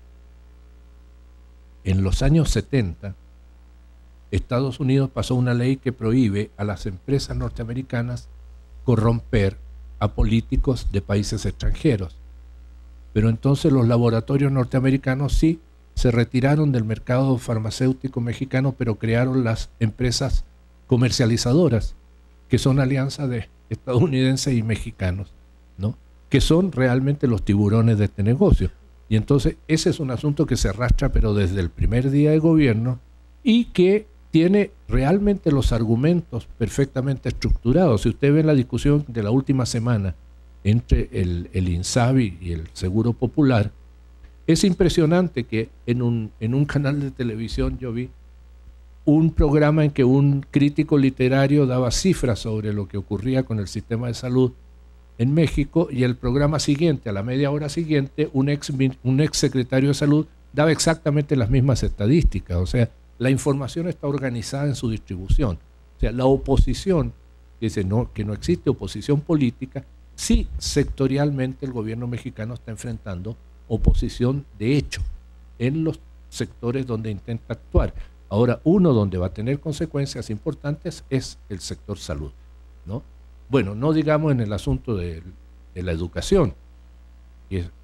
En los años setenta, Estados Unidos pasó una ley que prohíbe a las empresas norteamericanas corromper a políticos de países extranjeros. Pero entonces los laboratorios norteamericanos sí se retiraron del mercado farmacéutico mexicano, pero crearon las empresas comercializadoras, que son alianzas de estadounidenses y mexicanos, ¿no? Que son realmente los tiburones de este negocio. Y entonces ese es un asunto que se arrastra, pero desde el primer día de gobierno, y que tiene realmente los argumentos perfectamente estructurados. Si usted ve la discusión de la última semana entre el, el INSABI y el Seguro Popular, es impresionante que en un, en un canal de televisión yo vi un programa en que un crítico literario daba cifras sobre lo que ocurría con el sistema de salud en México, y el programa siguiente, a la media hora siguiente, un ex, un ex secretario de salud daba exactamente las mismas estadísticas. O sea, la información está organizada en su distribución. O sea, la oposición, que dice no, que no existe oposición política, sí sectorialmente el gobierno mexicano está enfrentando oposición de hecho en los sectores donde intenta actuar. Ahora, uno donde va a tener consecuencias importantes es el sector salud, ¿no? Bueno, no digamos en el asunto de, de la educación, que es,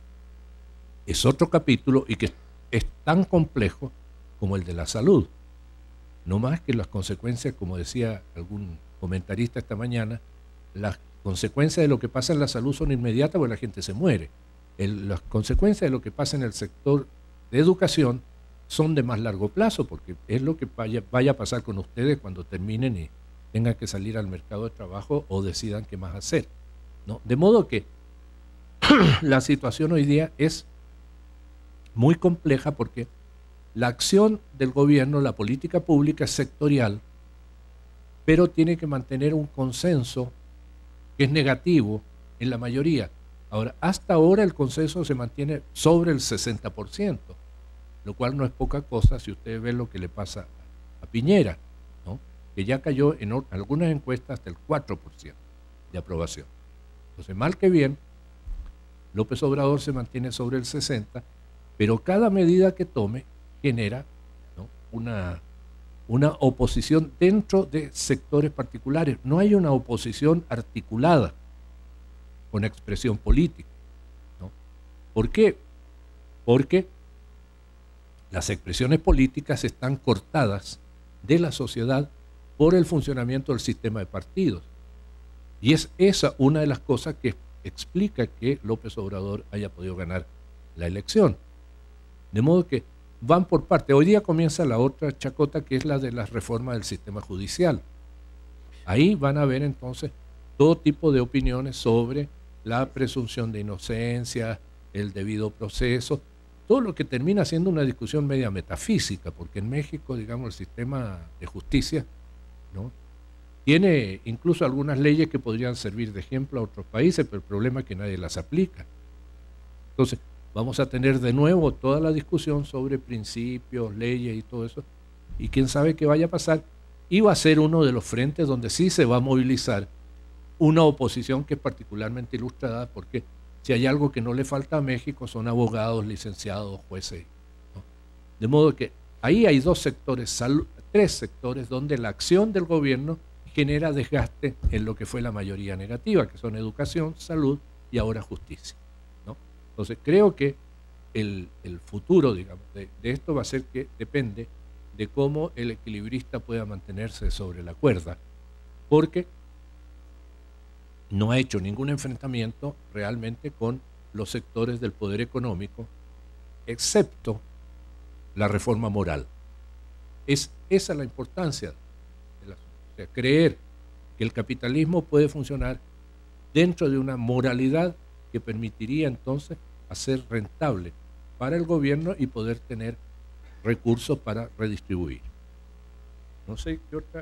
es otro capítulo y que es tan complejo como el de la salud. No más que las consecuencias, como decía algún comentarista esta mañana, las consecuencias de lo que pasa en la salud son inmediatas porque la gente se muere. El, las consecuencias de lo que pasa en el sector de educación son de más largo plazo, porque es lo que vaya, vaya a pasar con ustedes cuando terminen y tengan que salir al mercado de trabajo o decidan qué más hacer, ¿no? De modo que la situación hoy día es muy compleja porque la acción del gobierno, la política pública es sectorial, pero tiene que mantener un consenso que es negativo en la mayoría. Ahora, hasta ahora el consenso se mantiene sobre el sesenta por ciento, lo cual no es poca cosa si ustedes ven lo que le pasa a Piñera, ¿no? Que ya cayó en algunas encuestas hasta el cuatro por ciento de aprobación. Entonces, mal que bien, López Obrador se mantiene sobre el sesenta por ciento, pero cada medida que tome genera, ¿no?, una, una oposición dentro de sectores particulares. No hay una oposición articulada con expresión política, ¿no? ¿Por qué? Porque las expresiones políticas están cortadas de la sociedad por el funcionamiento del sistema de partidos. Y es esa una de las cosas que explica que López Obrador haya podido ganar la elección. De modo que van por parte. Hoy día comienza la otra chacota, que es la de las reformas del sistema judicial. Ahí van a ver entonces todo tipo de opiniones sobre la presunción de inocencia, el debido proceso, todo lo que termina siendo una discusión media metafísica, porque en México, digamos, el sistema de justicia, ¿no?, tiene incluso algunas leyes que podrían servir de ejemplo a otros países, pero el problema es que nadie las aplica. Entonces, vamos a tener de nuevo toda la discusión sobre principios, leyes y todo eso, y quién sabe qué vaya a pasar, y va a ser uno de los frentes donde sí se va a movilizar una oposición que es particularmente ilustrada, porque si hay algo que no le falta a México son abogados, licenciados, jueces, ¿no? De modo que ahí hay dos sectores, tres sectores donde la acción del gobierno genera desgaste en lo que fue la mayoría negativa, que son educación, salud y ahora justicia, ¿no? Entonces creo que el, el futuro, digamos, de, de esto va a ser que depende de cómo el equilibrista pueda mantenerse sobre la cuerda, porque no ha hecho ningún enfrentamiento realmente con los sectores del poder económico, excepto la reforma moral. Es esa la importancia de la, o sea, creer que el capitalismo puede funcionar dentro de una moralidad que permitiría entonces hacer rentable para el gobierno y poder tener recursos para redistribuir. No sé qué otra.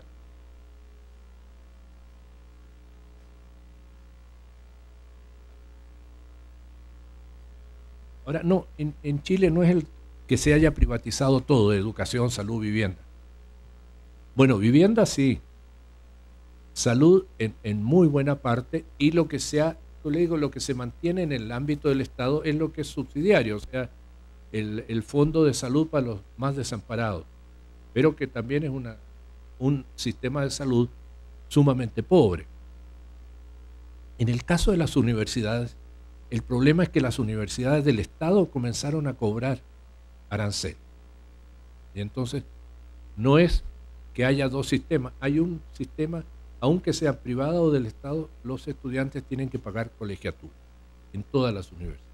Ahora, no, en, en Chile no es el que se haya privatizado todo, educación, salud, vivienda. Bueno, vivienda sí, salud en, en muy buena parte, y lo que sea, yo le digo, lo que se mantiene en el ámbito del Estado es lo que es subsidiario, o sea, el, el fondo de salud para los más desamparados, pero que también es una, un sistema de salud sumamente pobre. En el caso de las universidades, el problema es que las universidades del Estado comenzaron a cobrar arancel. Y entonces no es que haya dos sistemas, hay un sistema, aunque sea privado o del Estado, los estudiantes tienen que pagar colegiatura en todas las universidades.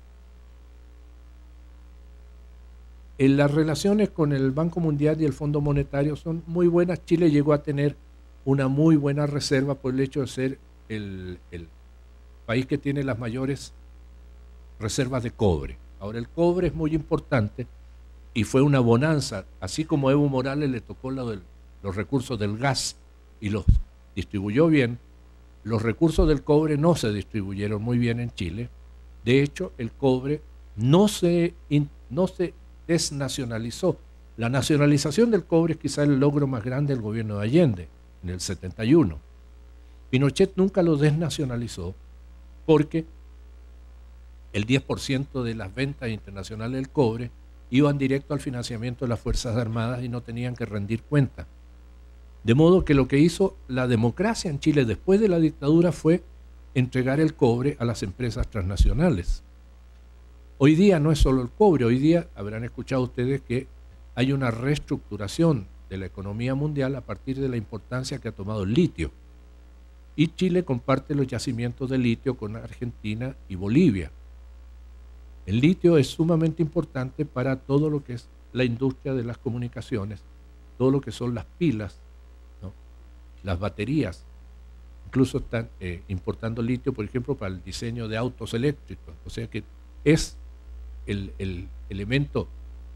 En las relaciones con el Banco Mundial y el Fondo Monetario son muy buenas. Chile llegó a tener una muy buena reserva por el hecho de ser el, el país que tiene las mayores reservas de cobre. Ahora, el cobre es muy importante y fue una bonanza, así como a Evo Morales le tocó lo del, los recursos del gas y los distribuyó bien. Los recursos del cobre no se distribuyeron muy bien en Chile. De hecho, el cobre no se, no se desnacionalizó. La nacionalización del cobre es quizá el logro más grande del gobierno de Allende, en el setenta y uno. Pinochet nunca lo desnacionalizó porque el diez por ciento de las ventas internacionales del cobre iban directo al financiamiento de las Fuerzas Armadas y no tenían que rendir cuenta. De modo que lo que hizo la democracia en Chile después de la dictadura fue entregar el cobre a las empresas transnacionales. Hoy día no es solo el cobre, hoy día habrán escuchado ustedes que hay una reestructuración de la economía mundial a partir de la importancia que ha tomado el litio. Y Chile comparte los yacimientos de litio con Argentina y Bolivia. El litio es sumamente importante para todo lo que es la industria de las comunicaciones, todo lo que son las pilas, ¿no? Las baterías. Incluso están eh, importando litio, por ejemplo, para el diseño de autos eléctricos. O sea que es el, el elemento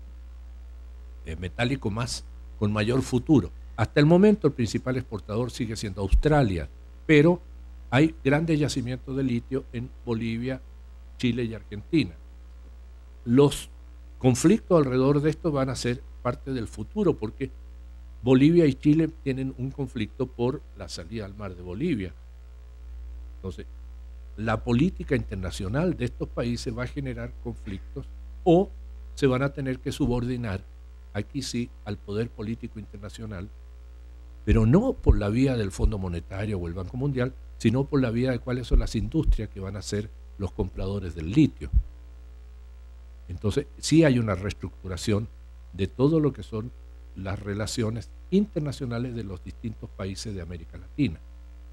eh, metálico más con mayor futuro. Hasta el momento el principal exportador sigue siendo Australia, pero hay grandes yacimientos de litio en Bolivia, Chile y Argentina. Los conflictos alrededor de esto van a ser parte del futuro, porque Bolivia y Chile tienen un conflicto por la salida al mar de Bolivia. Entonces, la política internacional de estos países va a generar conflictos o se van a tener que subordinar, aquí sí, al poder político internacional, pero no por la vía del Fondo Monetario o el Banco Mundial, sino por la vía de cuáles son las industrias que van a ser los compradores del litio. Entonces, sí hay una reestructuración de todo lo que son las relaciones internacionales de los distintos países de América Latina.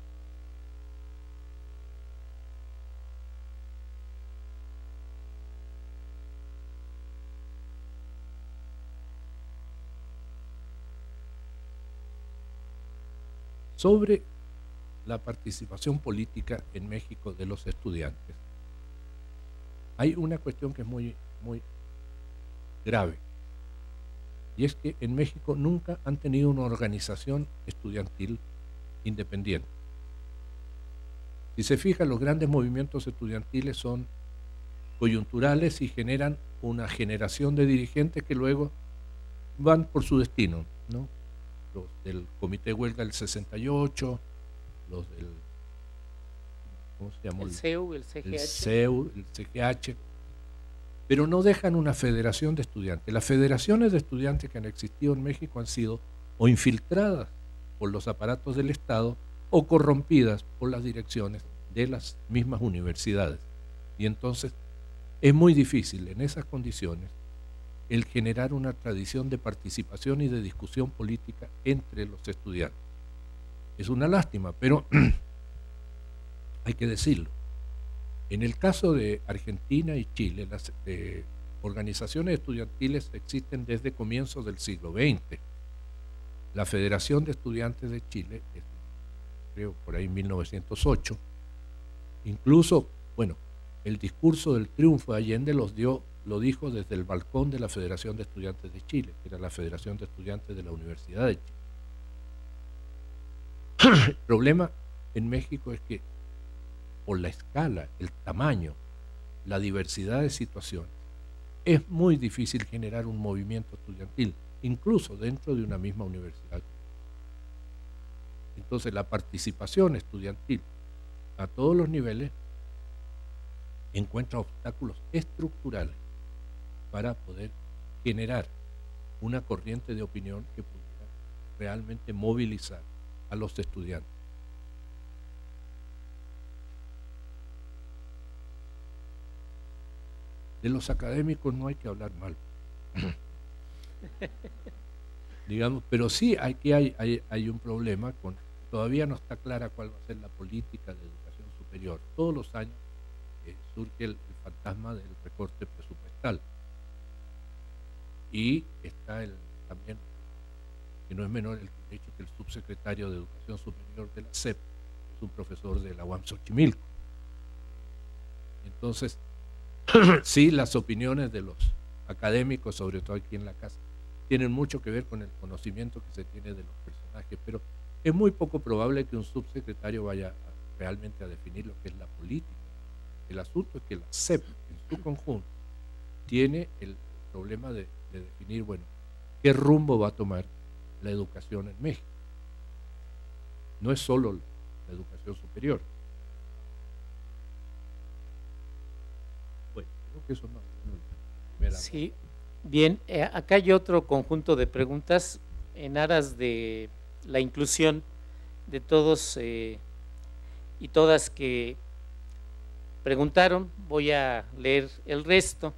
Sobre la participación política en México de los estudiantes, hay una cuestión que es muy, muy grave, y es que en México nunca han tenido una organización estudiantil independiente. Si se fija, los grandes movimientos estudiantiles son coyunturales y generan una generación de dirigentes que luego van por su destino, ¿no? Los del Comité de Huelga del sesenta y ocho, los del ¿cómo se llamó? El C E U, el C G H. El C E U, el C G H, pero no dejan una federación de estudiantes. Las federaciones de estudiantes que han existido en México han sido o infiltradas por los aparatos del Estado o corrompidas por las direcciones de las mismas universidades. Y entonces es muy difícil en esas condiciones el generar una tradición de participación y de discusión política entre los estudiantes. Es una lástima, pero hay que decirlo. En el caso de Argentina y Chile, las eh, organizaciones estudiantiles existen desde comienzos del siglo veinte. La Federación de Estudiantes de Chile, creo por ahí en mil novecientos ocho, incluso, bueno, el discurso del triunfo de Allende los dio, lo dijo desde el balcón de la Federación de Estudiantes de Chile, que era la Federación de Estudiantes de la Universidad de Chile. El problema en México es que por la escala, el tamaño, la diversidad de situaciones, es muy difícil generar un movimiento estudiantil, incluso dentro de una misma universidad. Entonces la participación estudiantil a todos los niveles encuentra obstáculos estructurales para poder generar una corriente de opinión que pudiera realmente movilizar a los estudiantes. De los académicos no hay que hablar mal. Digamos, pero sí aquí hay, hay, hay un problema con, todavía no está clara cuál va a ser la política de educación superior. Todos los años eh, surge el, el fantasma del recorte presupuestal. Y está el, también, que no es menor el hecho que el subsecretario de Educación Superior de la S E P es un profesor de la U A M Xochimilco. Entonces, sí, las opiniones de los académicos, sobre todo aquí en la casa, tienen mucho que ver con el conocimiento que se tiene de los personajes, pero es muy poco probable que un subsecretario vaya a, realmente a definir lo que es la política. El asunto es que la S E P en su conjunto tiene el problema de, de definir, bueno, qué rumbo va a tomar la educación en México. No es solo la, la educación superior. Bueno, creo que eso no, no es sí. Bien, eh, acá hay otro conjunto de preguntas en aras de la inclusión de todos eh, y todas que preguntaron. Voy a leer el resto.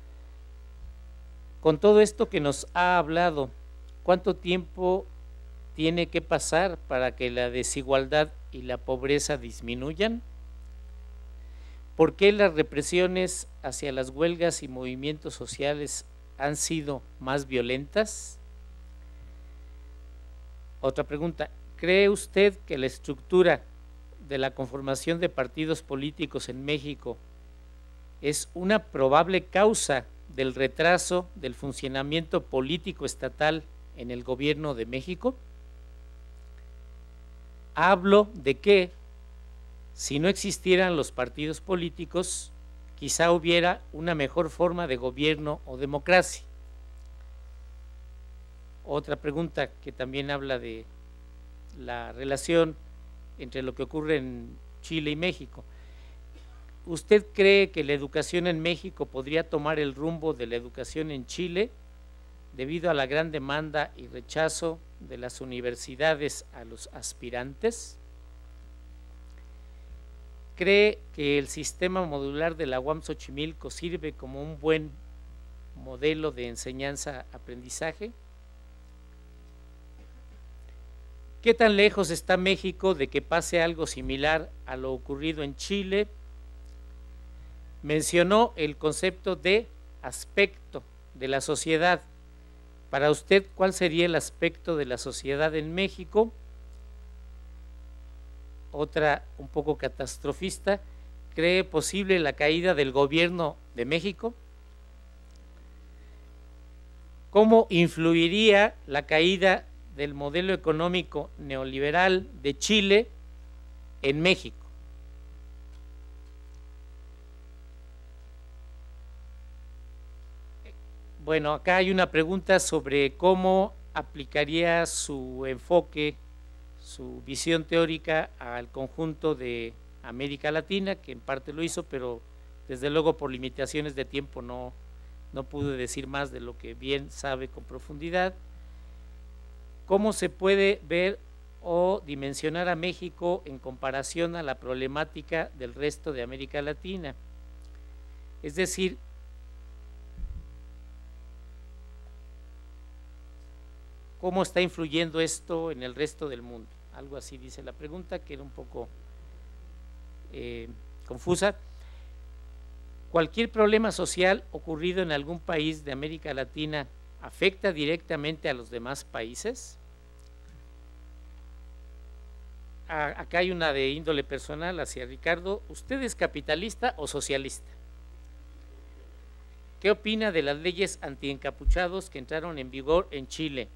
Con todo esto que nos ha hablado, ¿cuánto tiempo tiene que pasar para que la desigualdad y la pobreza disminuyan? ¿Por qué las represiones hacia las huelgas y movimientos sociales han sido más violentas? Otra pregunta, ¿cree usted que la estructura de la conformación de partidos políticos en México es una probable causa del retraso del funcionamiento político estatal en el gobierno de México? Hablo de que si no existieran los partidos políticos, quizá hubiera una mejor forma de gobierno o democracia. Otra pregunta que también habla de la relación entre lo que ocurre en Chile y México. ¿Usted cree que la educación en México podría tomar el rumbo de la educación en Chile debido a la gran demanda y rechazo de las universidades a los aspirantes? ¿Cree que el sistema modular de la U A M Xochimilco sirve como un buen modelo de enseñanza-aprendizaje? ¿Qué tan lejos está México de que pase algo similar a lo ocurrido en Chile? Mencionó el concepto de aspecto de la sociedad. Para usted, ¿cuál sería el aspecto de la sociedad en México? Otra un poco catastrofista, ¿cree posible la caída del gobierno de México? ¿Cómo influiría la caída del modelo económico neoliberal de Chile en México? Bueno, acá hay una pregunta sobre cómo aplicaría su enfoque, su visión teórica al conjunto de América Latina, que en parte lo hizo, pero desde luego por limitaciones de tiempo no, no pude decir más de lo que bien sabe con profundidad. ¿Cómo se puede ver o dimensionar a México en comparación a la problemática del resto de América Latina. Es decir, ¿cómo está influyendo esto en el resto del mundo? Algo así dice la pregunta, que era un poco eh, confusa. ¿Cualquier problema social ocurrido en algún país de América Latina afecta directamente a los demás países? A, acá hay una de índole personal hacia Ricardo. ¿Usted es capitalista o socialista? ¿Qué opina de las leyes antiencapuchados que entraron en vigor en Chile?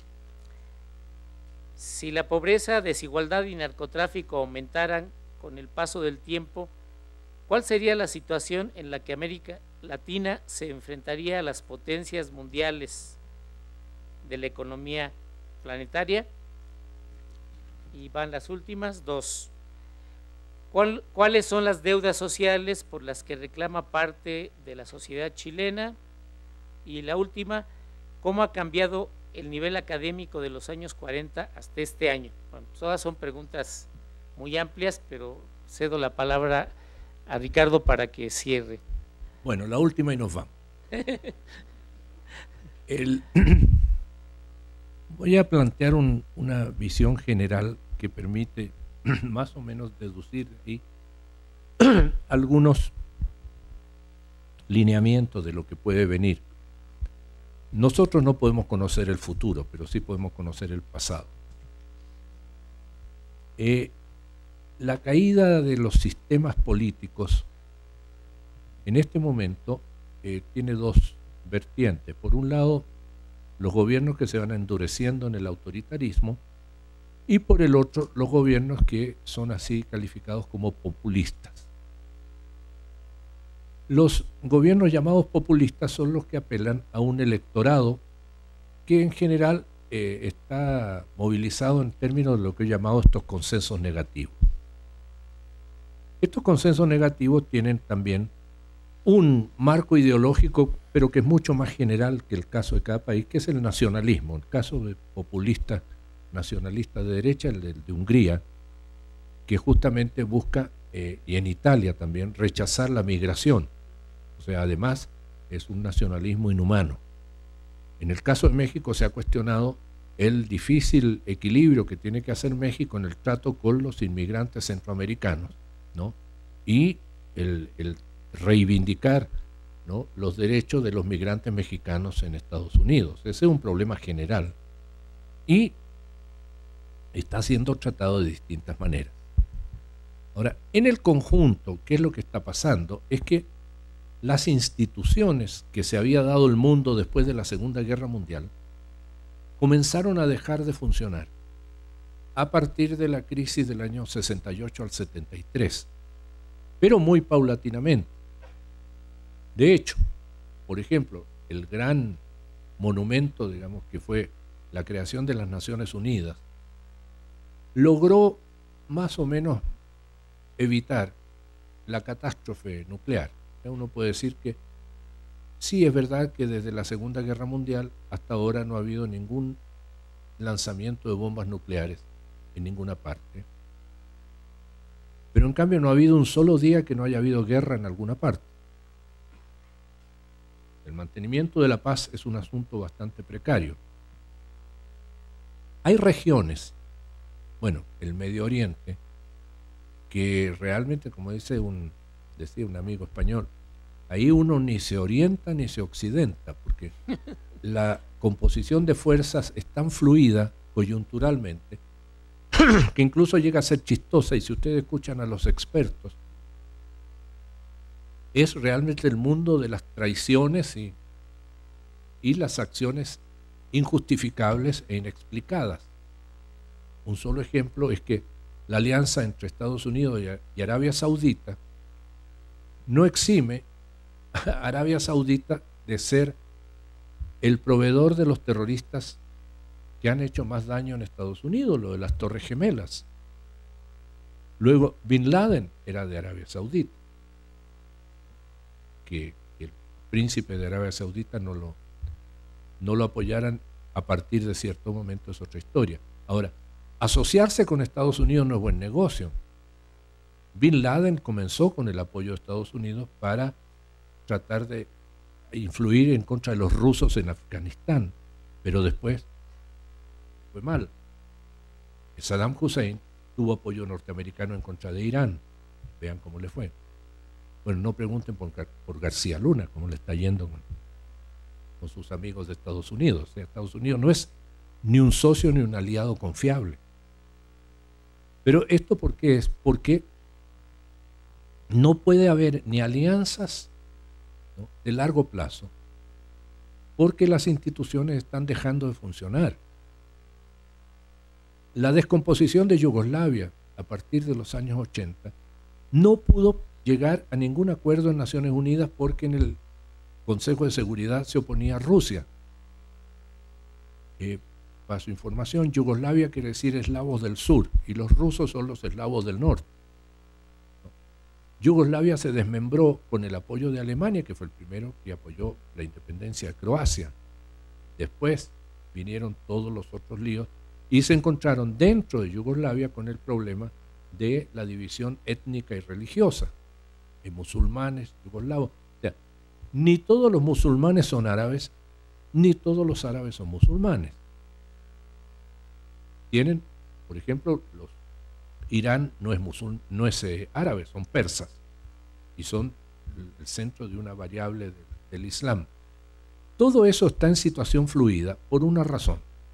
Si la pobreza, desigualdad y narcotráfico aumentaran con el paso del tiempo, ¿cuál sería la situación en la que América Latina se enfrentaría a las potencias mundiales de la economía planetaria? Y van las últimas dos. ¿Cuál, ¿Cuáles son las deudas sociales por las que reclama parte de la sociedad chilena? Y la última, ¿cómo ha cambiado el nivel académico de los años cuarenta hasta este año? Bueno, todas son preguntas muy amplias, pero cedo la palabra a Ricardo para que cierre. Bueno, la última y nos vamos. El, voy a plantear un, una visión general que permite más o menos deducir de ahí algunos lineamientos de lo que puede venir. Nosotros no podemos conocer el futuro, pero sí podemos conocer el pasado. Eh, la caída de los sistemas políticos en este momento eh, tiene dos vertientes. Por un lado, los gobiernos que se van endureciendo en el autoritarismo, y por el otro, los gobiernos que son así calificados como populistas. Los gobiernos llamados populistas son los que apelan a un electorado que en general eh, está movilizado en términos de lo que he llamado estos consensos negativos. Estos consensos negativos tienen también un marco ideológico, pero que es mucho más general que el caso de cada país, que es el nacionalismo. El caso de populistas nacionalistas de derecha, el de, de Hungría, que justamente busca, eh, y en Italia también, rechazar la migración. O sea, además es un nacionalismo inhumano. En el caso de México se ha cuestionado el difícil equilibrio que tiene que hacer México en el trato con los inmigrantes centroamericanos, ¿no? Y el, el reivindicar, ¿no?, los derechos de los migrantes mexicanos en Estados Unidos. Ese es un problema general y está siendo tratado de distintas maneras. Ahora, en el conjunto, ¿qué es lo que está pasando? Es que las instituciones que se había dado el mundo después de la Segunda Guerra Mundial comenzaron a dejar de funcionar a partir de la crisis del año sesenta y ocho al setenta y tres, pero muy paulatinamente. De hecho, por ejemplo, el gran monumento, digamos, que fue la creación de las Naciones Unidas, logró más o menos evitar la catástrofe nuclear. Uno puede decir que sí, es verdad que desde la Segunda Guerra Mundial hasta ahora no ha habido ningún lanzamiento de bombas nucleares en ninguna parte, pero en cambio no ha habido un solo día que no haya habido guerra en alguna parte. El mantenimiento de la paz es un asunto bastante precario. Hay regiones, bueno, el Medio Oriente, que realmente, como dice un, decía un amigo español, ahí uno ni se orienta ni se occidenta, porque la composición de fuerzas es tan fluida coyunturalmente que incluso llega a ser chistosa, y si ustedes escuchan a los expertos, es realmente el mundo de las traiciones y, y las acciones injustificables e inexplicadas. Un solo ejemplo es que la alianza entre Estados Unidos y Arabia Saudita no exime a Arabia Saudita de ser el proveedor de los terroristas que han hecho más daño en Estados Unidos, lo de las Torres Gemelas. Luego, Bin Laden era de Arabia Saudita. Que el príncipe de Arabia Saudita no lo, no lo apoyaran a partir de cierto momento es otra historia. Ahora, asociarse con Estados Unidos no es buen negocio. Bin Laden comenzó con el apoyo de Estados Unidos para tratar de influir en contra de los rusos en Afganistán, pero después fue mal. Saddam Hussein tuvo apoyo norteamericano en contra de Irán. Vean cómo le fue. Bueno, no pregunten por, por García Luna, cómo le está yendo con, con sus amigos de Estados Unidos. O sea, Estados Unidos no es ni un socio ni un aliado confiable. Pero esto ¿por qué es? Porque no puede haber ni alianzas, ¿no?, de largo plazo, porque las instituciones están dejando de funcionar. La descomposición de Yugoslavia a partir de los años ochenta no pudo llegar a ningún acuerdo en Naciones Unidas porque en el Consejo de Seguridad se oponía Rusia. Eh, para su información, Yugoslavia quiere decir eslavos del sur y los rusos son los eslavos del norte. Yugoslavia se desmembró con el apoyo de Alemania, que fue el primero que apoyó la independencia de Croacia. Después vinieron todos los otros líos y se encontraron dentro de Yugoslavia con el problema de la división étnica y religiosa. Hay musulmanes, yugoslavos. O sea, ni todos los musulmanes son árabes, ni todos los árabes son musulmanes. Tienen, por ejemplo, los Irán no es musul, no es eh, árabe, son persas y son el centro de una variable de, del Islam. Todo eso está en situación fluida por una razón.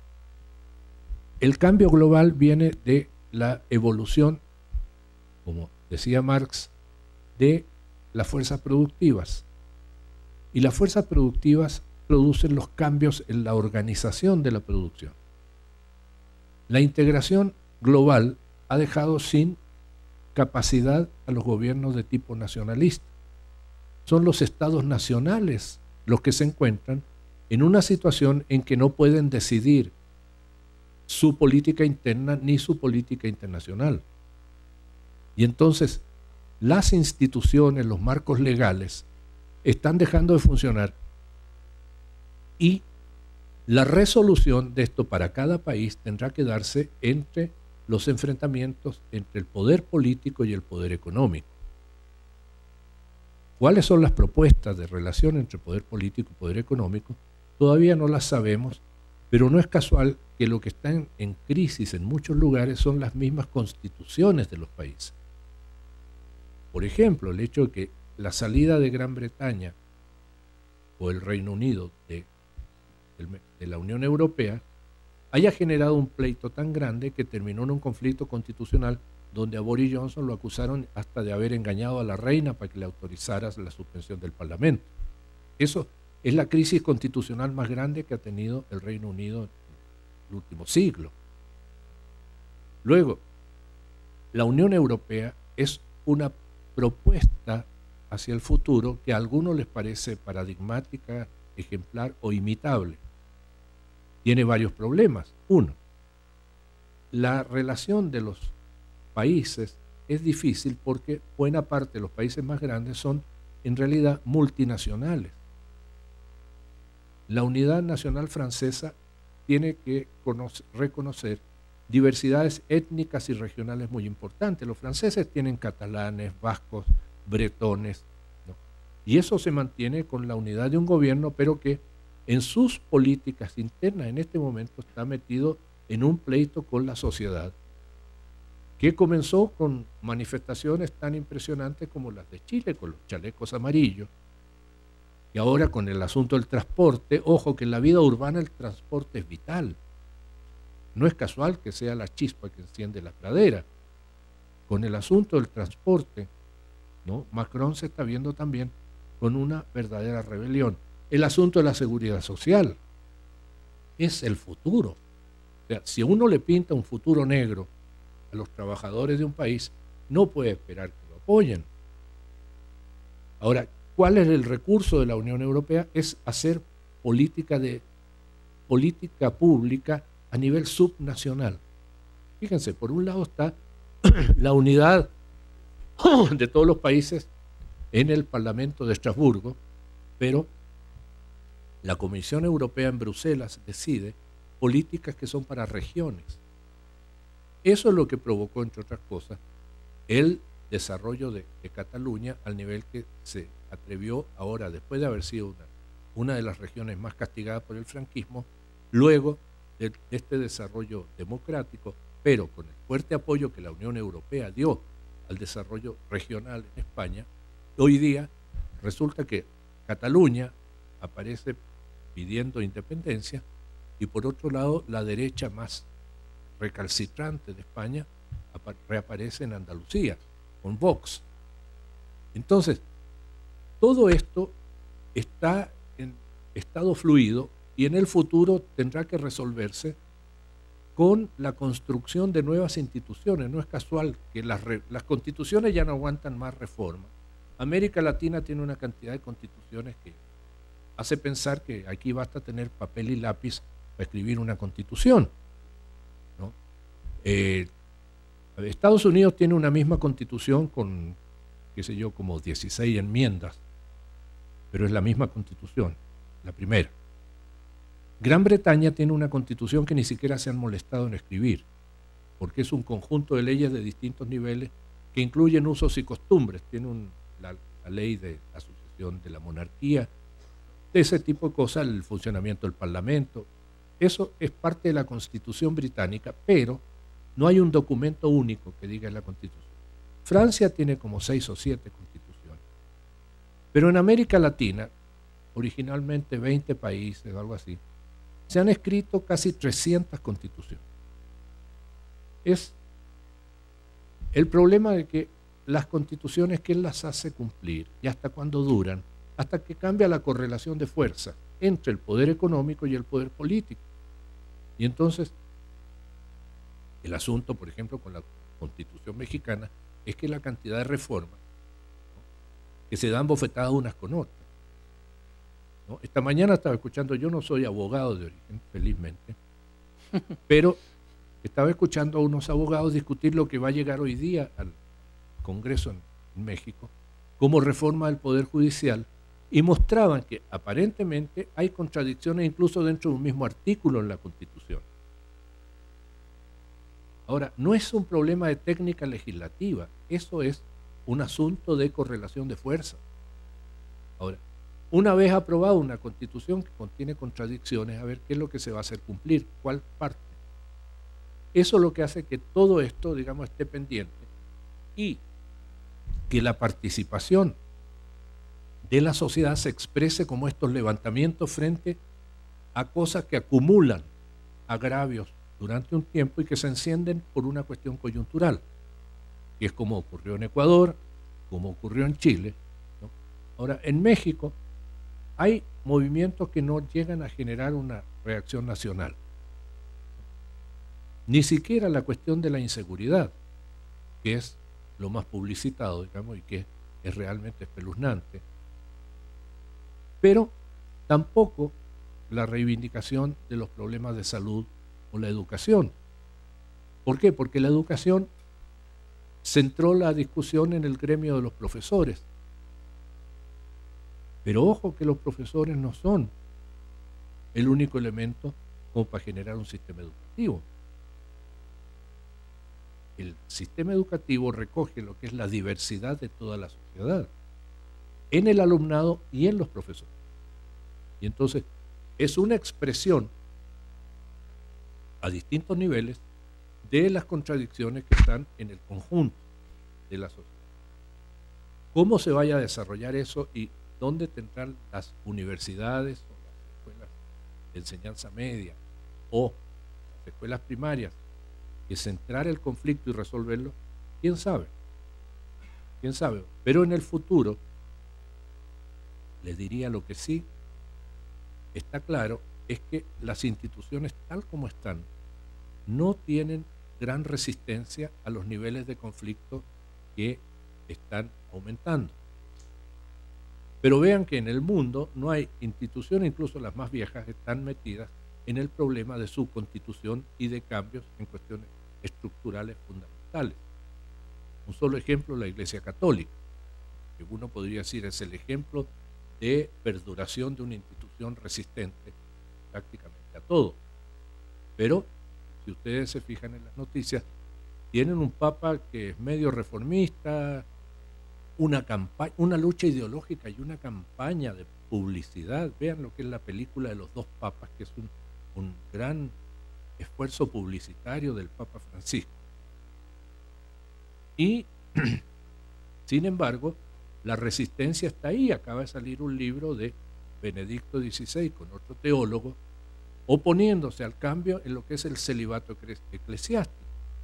El cambio global viene de la evolución, como decía Marx, de las fuerzas productivas. Y las fuerzas productivas producen los cambios en la organización de la producción. La integración global ha dejado sin capacidad a los gobiernos de tipo nacionalista. Son los estados nacionales los que se encuentran en una situación en que no pueden decidir su política interna ni su política internacional. Y entonces las instituciones, los marcos legales, están dejando de funcionar y la resolución de esto para cada país tendrá que darse entre los enfrentamientos entre el poder político y el poder económico. ¿Cuáles son las propuestas de relación entre poder político y poder económico? Todavía no las sabemos, pero no es casual que lo que está en, en crisis en muchos lugares son las mismas constituciones de los países. Por ejemplo, el hecho de que la salida de Gran Bretaña o el Reino Unido de, de, de la Unión Europea haya generado un pleito tan grande que terminó en un conflicto constitucional donde a Boris Johnson lo acusaron hasta de haber engañado a la reina para que le autorizara la suspensión del Parlamento. Eso es la crisis constitucional más grande que ha tenido el Reino Unido en el último siglo. Luego, la Unión Europea es una propuesta hacia el futuro que a algunos les parece paradigmática, ejemplar o imitable. Tiene varios problemas. Uno, la relación de los países es difícil porque buena parte de los países más grandes son en realidad multinacionales. La unidad nacional francesa tiene que conocer, reconocer diversidades étnicas y regionales muy importantes. Los franceses tienen catalanes, vascos, bretones, ¿no? Y eso se mantiene con la unidad de un gobierno, pero que en sus políticas internas en este momento está metido en un pleito con la sociedad, que comenzó con manifestaciones tan impresionantes como las de Chile, con los chalecos amarillos, y ahora con el asunto del transporte. Ojo que en la vida urbana el transporte es vital. No es casual que sea la chispa que enciende la pradera. Con el asunto del transporte, ¿no?, Macron se está viendo también con una verdadera rebelión. El asunto de la seguridad social es el futuro. O sea, si uno le pinta un futuro negro a los trabajadores de un país, no puede esperar que lo apoyen. Ahora, ¿cuál es el recurso de la Unión Europea? Es hacer política de política pública a nivel subnacional. Fíjense, por un lado está la unidad de todos los países en el Parlamento de Estrasburgo, pero la Comisión Europea en Bruselas decide políticas que son para regiones. eso es lo que provocó, entre otras cosas, el desarrollo de, de Cataluña al nivel que se atrevió ahora, después de haber sido una, una de las regiones más castigadas por el franquismo, luego de, de este desarrollo democrático, pero con el fuerte apoyo que la Unión Europea dio al desarrollo regional en España, hoy día resulta que Cataluña aparece pidiendo independencia y por otro lado la derecha más recalcitrante de España reaparece en Andalucía, con Vox. Entonces, todo esto está en estado fluido y en el futuro tendrá que resolverse con la construcción de nuevas instituciones. No es casual que las, las constituciones ya no aguantan más reforma. América Latina tiene una cantidad de constituciones que hace pensar que aquí basta tener papel y lápiz para escribir una constitución, ¿no? Eh, Estados Unidos tiene una misma constitución con, qué sé yo, como dieciséis enmiendas, pero es la misma constitución, la primera. Gran Bretaña tiene una constitución que ni siquiera se han molestado en escribir, porque es un conjunto de leyes de distintos niveles que incluyen usos y costumbres. Tiene un, la, la ley de la sucesión de la monarquía, de ese tipo de cosas, el funcionamiento del Parlamento. Eso es parte de la Constitución británica, pero no hay un documento único que diga en la Constitución. Francia tiene como seis o siete constituciones. Pero en América Latina, originalmente veinte países o algo así, se han escrito casi trescientas constituciones. Es el problema de que las constituciones, ¿quién las hace cumplir? ¿Y hasta cuándo duran? Hasta que cambia la correlación de fuerza entre el poder económico y el poder político. Y entonces, el asunto, por ejemplo, con la Constitución mexicana, es que la cantidad de reformas, ¿no?, que se dan bofetadas unas con otras, ¿no? Esta mañana estaba escuchando, yo no soy abogado de origen, felizmente, pero estaba escuchando a unos abogados discutir lo que va a llegar hoy día al Congreso en, en México como reforma del Poder Judicial, y mostraban que aparentemente hay contradicciones incluso dentro de un mismo artículo en la Constitución. Ahora, no es un problema de técnica legislativa, eso es un asunto de correlación de fuerza. Ahora, una vez aprobada una Constitución que contiene contradicciones, a ver qué es lo que se va a hacer cumplir, cuál parte. Eso es lo que hace que todo esto, digamos, esté pendiente y que la participación de la sociedad se exprese como estos levantamientos frente a cosas que acumulan agravios durante un tiempo y que se encienden por una cuestión coyuntural, que es como ocurrió en Ecuador, como ocurrió en Chile, ¿no? Ahora, en México hay movimientos que no llegan a generar una reacción nacional. Ni siquiera la cuestión de la inseguridad, que es lo más publicitado, digamos, y que es realmente espeluznante, pero tampoco la reivindicación de los problemas de salud o la educación. ¿Por qué? Porque la educación centró la discusión en el gremio de los profesores. Pero ojo que los profesores no son el único elemento como para generar un sistema educativo. El sistema educativo recoge lo que es la diversidad de toda la sociedad, en el alumnado y en los profesores. Y entonces es una expresión a distintos niveles de las contradicciones que están en el conjunto de la sociedad. ¿Cómo se vaya a desarrollar eso y dónde tendrán las universidades o las escuelas de enseñanza media o las escuelas primarias que centrar el conflicto y resolverlo? ¿Quién sabe? ¿Quién sabe? Pero en el futuro, les diría lo que sí está claro, es que las instituciones tal como están no tienen gran resistencia a los niveles de conflicto que están aumentando. Pero vean que en el mundo no hay instituciones, incluso las más viejas, están metidas en el problema de su constitución y de cambios en cuestiones estructurales fundamentales. Un solo ejemplo, la Iglesia Católica, que uno podría decir es el ejemplo de perduración de una institución resistente prácticamente a todo. Pero, si ustedes se fijan en las noticias, tienen un papa que es medio reformista, una campaña, una lucha ideológica y una campaña de publicidad. Vean lo que es la película de los dos papas, que es un, un gran esfuerzo publicitario del Papa Francisco. Y, sin embargo, la resistencia está ahí. Acaba de salir un libro de Benedicto dieciséis con otro teólogo, oponiéndose al cambio en lo que es el celibato eclesiástico.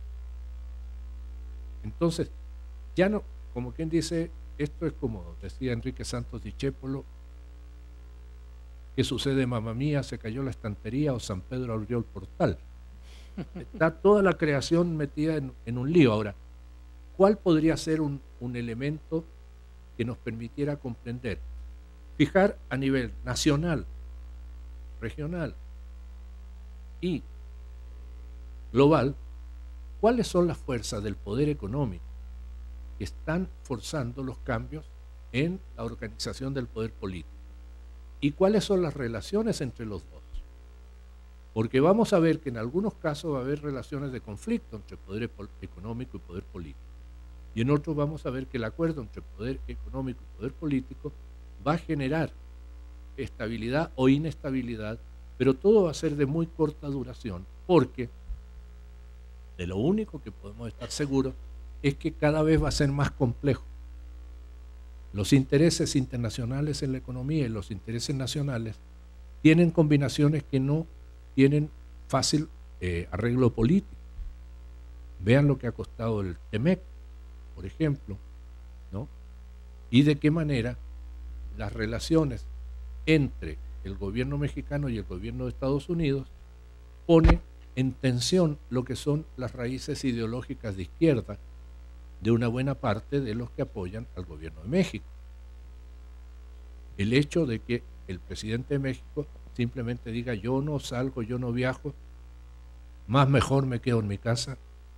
Entonces, ya no, como quien dice, esto es como decía Enrique Santos Discépolo, ¿qué sucede, mamá mía? Se cayó la estantería o San Pedro abrió el portal. Está toda la creación metida en, en un lío. Ahora, ¿cuál podría ser un, un elemento que nos permitiera comprender? Fijar a nivel nacional, regional y global, ¿cuáles son las fuerzas del poder económico que están forzando los cambios en la organización del poder político? ¿Y cuáles son las relaciones entre los dos? Porque vamos a ver que en algunos casos va a haber relaciones de conflicto entre poder económico y poder político. Y en otros vamos a ver que el acuerdo entre poder económico y poder político va a generar estabilidad o inestabilidad, pero todo va a ser de muy corta duración, porque de lo único que podemos estar seguros es que cada vez va a ser más complejo. Los intereses internacionales en la economía y los intereses nacionales tienen combinaciones que no tienen fácil eh, arreglo político. Vean lo que ha costado el Temec, por ejemplo, ¿no? Y de qué manera las relaciones entre el gobierno mexicano y el gobierno de Estados Unidos pone en tensión lo que son las raíces ideológicas de izquierda de una buena parte de los que apoyan al gobierno de México. El hecho de que el presidente de México simplemente diga yo no salgo, yo no viajo, más mejor me quedo en mi casa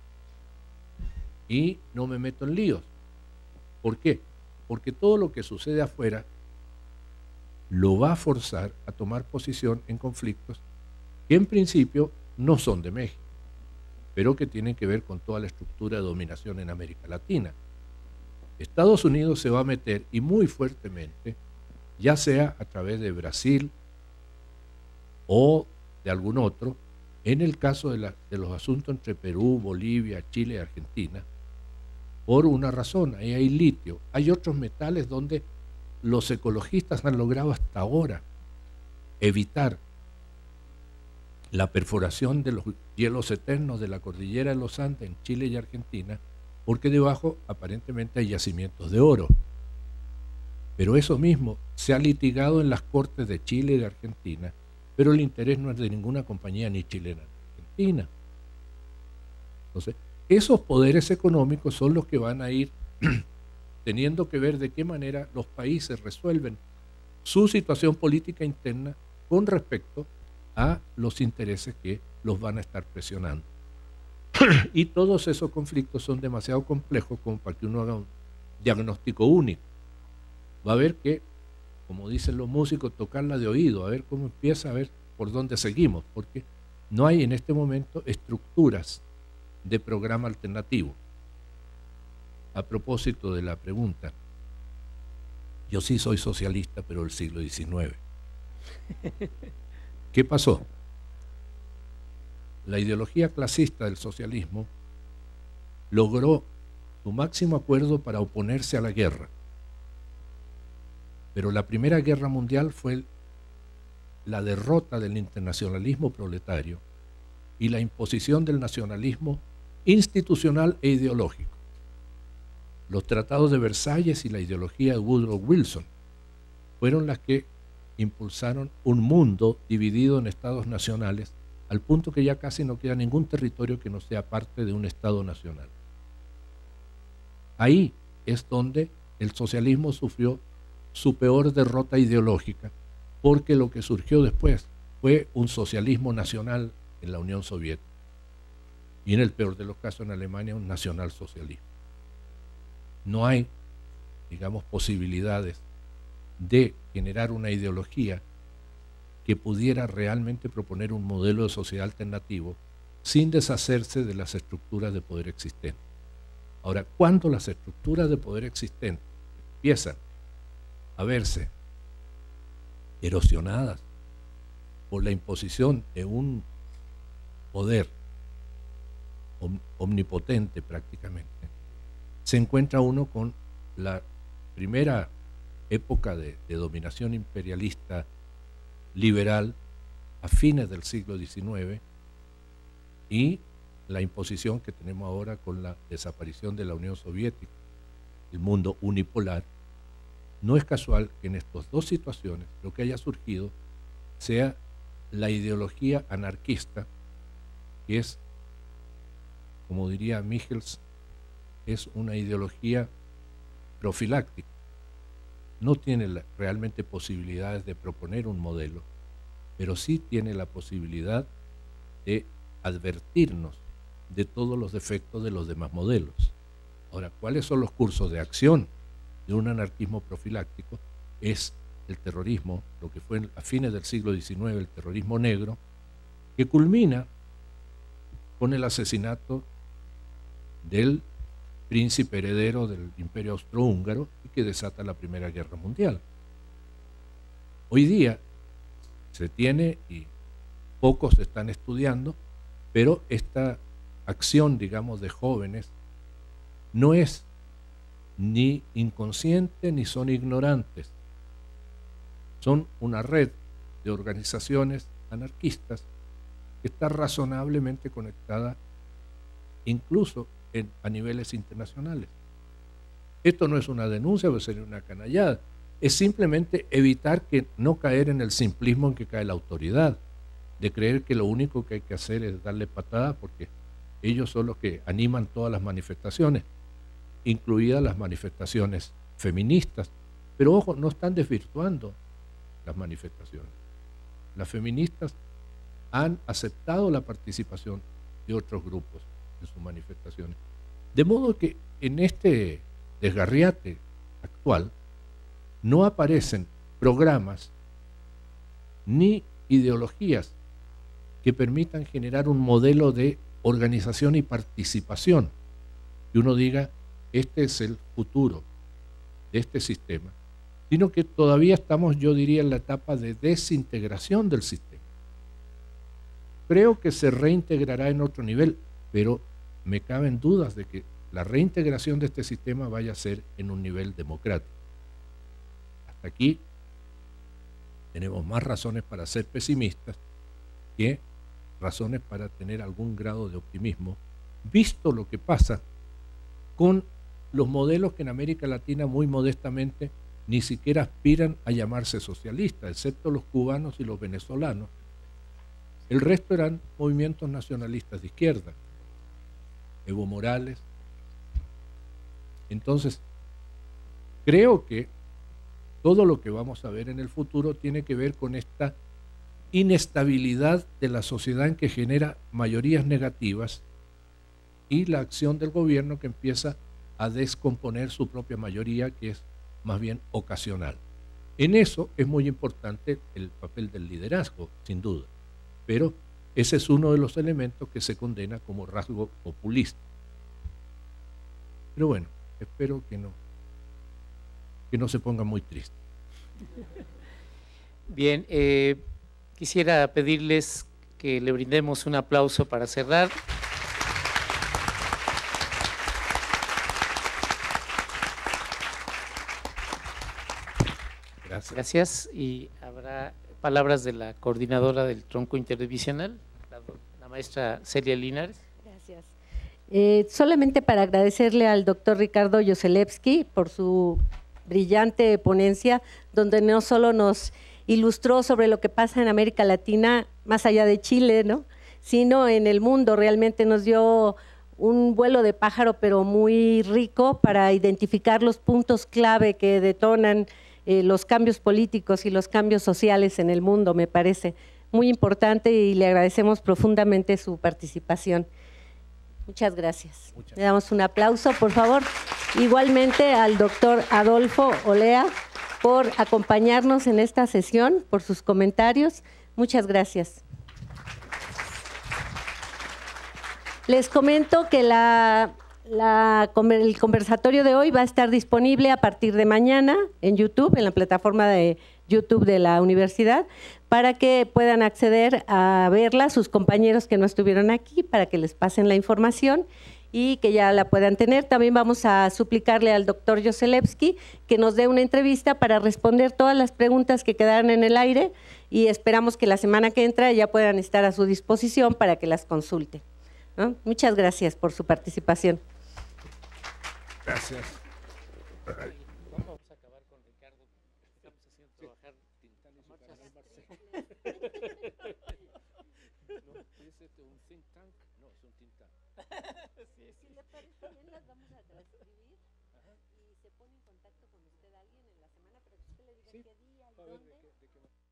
y no me meto en líos. ¿Por qué? Porque todo lo que sucede afuera lo va a forzar a tomar posición en conflictos que en principio no son de México, pero que tienen que ver con toda la estructura de dominación en América Latina. Estados Unidos se va a meter, y muy fuertemente, ya sea a través de Brasil o de algún otro, en el caso de, la, de los asuntos entre Perú, Bolivia, Chile y Argentina, por una razón. Ahí hay litio. Hay otros metales donde los ecologistas han logrado hasta ahora evitar la perforación de los hielos eternos de la cordillera de los Andes en Chile y Argentina, porque debajo aparentemente hay yacimientos de oro. Pero eso mismo se ha litigado en las cortes de Chile y de Argentina, pero el interés no es de ninguna compañía ni chilena ni argentina. Entonces, esos poderes económicos son los que van a ir teniendo que ver de qué manera los países resuelven su situación política interna con respecto a los intereses que los van a estar presionando. Y todos esos conflictos son demasiado complejos como para que uno haga un diagnóstico único. Va a haber que, como dicen los músicos, tocarla de oído, a ver cómo empieza, a ver por dónde seguimos, porque no hay en este momento estructuras de programa alternativo. A propósito de la pregunta, yo sí soy socialista, pero del siglo diecinueve. ¿Qué pasó? La ideología clasista del socialismo logró su máximo acuerdo para oponerse a la guerra. Pero la Primera Guerra Mundial fue la derrota del internacionalismo proletario y la imposición del nacionalismo institucional e ideológico. Los tratados de Versalles y la ideología de Woodrow Wilson fueron las que impulsaron un mundo dividido en estados nacionales, al punto que ya casi no queda ningún territorio que no sea parte de un estado nacional. Ahí es donde el socialismo sufrió su peor derrota ideológica, porque lo que surgió después fue un socialismo nacional en la Unión Soviética y en el peor de los casos en Alemania un nacionalsocialismo. No hay, digamos, posibilidades de generar una ideología que pudiera realmente proponer un modelo de sociedad alternativo sin deshacerse de las estructuras de poder existentes. Ahora, cuando las estructuras de poder existentes empiezan a verse erosionadas por la imposición de un poder omnipotente prácticamente, se encuentra uno con la primera época de, de dominación imperialista liberal a fines del siglo diecinueve y la imposición que tenemos ahora con la desaparición de la Unión Soviética, el mundo unipolar. No es casual que en estas dos situaciones lo que haya surgido sea la ideología anarquista, que es, como diría Michels, es una ideología profiláctica. No tiene la, realmente posibilidades de proponer un modelo, pero sí tiene la posibilidad de advertirnos de todos los defectos de los demás modelos. Ahora, ¿cuáles son los cursos de acción de un anarquismo profiláctico? Es el terrorismo, lo que fue a fines del siglo diecinueve, el terrorismo negro, que culmina con el asesinato del príncipe heredero del Imperio Austrohúngaro y que desata la Primera Guerra Mundial. Hoy día se tiene, y pocos están estudiando, pero esta acción, digamos, de jóvenes no es ni inconsciente ni son ignorantes. Son una red de organizaciones anarquistas que está razonablemente conectada incluso en, a niveles internacionales. Esto no es una denuncia, pues sería una canallada. Es simplemente evitar que no caer en el simplismo en que cae la autoridad, de creer que lo único que hay que hacer es darle patadas porque ellos son los que animan todas las manifestaciones, incluidas las manifestaciones feministas. Pero ojo, no están desvirtuando las manifestaciones. Las feministas han aceptado la participación de otros grupos en sus manifestaciones. De modo que en este desgarriate actual no aparecen programas ni ideologías que permitan generar un modelo de organización y participación, que uno diga, este es el futuro de este sistema, sino que todavía estamos, yo diría, en la etapa de desintegración del sistema. Creo que se reintegrará en otro nivel, pero me caben dudas de que la reintegración de este sistema vaya a ser en un nivel democrático. Hasta aquí tenemos más razones para ser pesimistas que razones para tener algún grado de optimismo, visto lo que pasa con los modelos que en América Latina muy modestamente ni siquiera aspiran a llamarse socialistas, excepto los cubanos y los venezolanos. El resto eran movimientos nacionalistas de izquierda, Evo Morales. Entonces, creo que todo lo que vamos a ver en el futuro tiene que ver con esta inestabilidad de la sociedad en que genera mayorías negativas y la acción del gobierno que empieza a descomponer su propia mayoría, que es más bien ocasional. En eso es muy importante el papel del liderazgo, sin duda, pero ese es uno de los elementos que se condena como rasgo populista. Pero bueno, espero que no, que no se ponga muy triste. Bien, eh, quisiera pedirles que le brindemos un aplauso para cerrar. Gracias. Gracias. Y habrá palabras de la coordinadora del tronco interdivisional, la, la maestra Celia Linares. Gracias. Eh, solamente para agradecerle al doctor Ricardo Yoselevsky por su brillante ponencia, donde no solo nos ilustró sobre lo que pasa en América Latina, más allá de Chile, ¿no?, sino en el mundo. Realmente nos dio un vuelo de pájaro, pero muy rico para identificar los puntos clave que detonan eh, los cambios políticos y los cambios sociales en el mundo. Me parece muy importante y le agradecemos profundamente su participación. Muchas gracias. Muchas. Le damos un aplauso, por favor. Igualmente al doctor Adolfo Olea por acompañarnos en esta sesión, por sus comentarios. Muchas gracias. Les comento que la, la, el conversatorio de hoy va a estar disponible a partir de mañana en YouTube, en la plataforma de YouTube de la universidad, para que puedan acceder a verla sus compañeros que no estuvieron aquí, para que les pasen la información y que ya la puedan tener. También vamos a suplicarle al doctor Yoselevsky que nos dé una entrevista para responder todas las preguntas que quedaron en el aire y esperamos que la semana que entra ya puedan estar a su disposición para que las consulten, ¿no? Muchas gracias por su participación. Gracias. Vamos a acabar con Ricardo. Estamos haciendo trabajar Tintán y su canal Marcelo. ¿No? ¿Es este un think tank? No, es un Tintán. Si le parece bien, las vamos a transcribir. Ajá. Y se pone en contacto con usted alguien en la semana, pero que usted le diga sí. qué día y A ver, dónde. ¿de qué, de qué?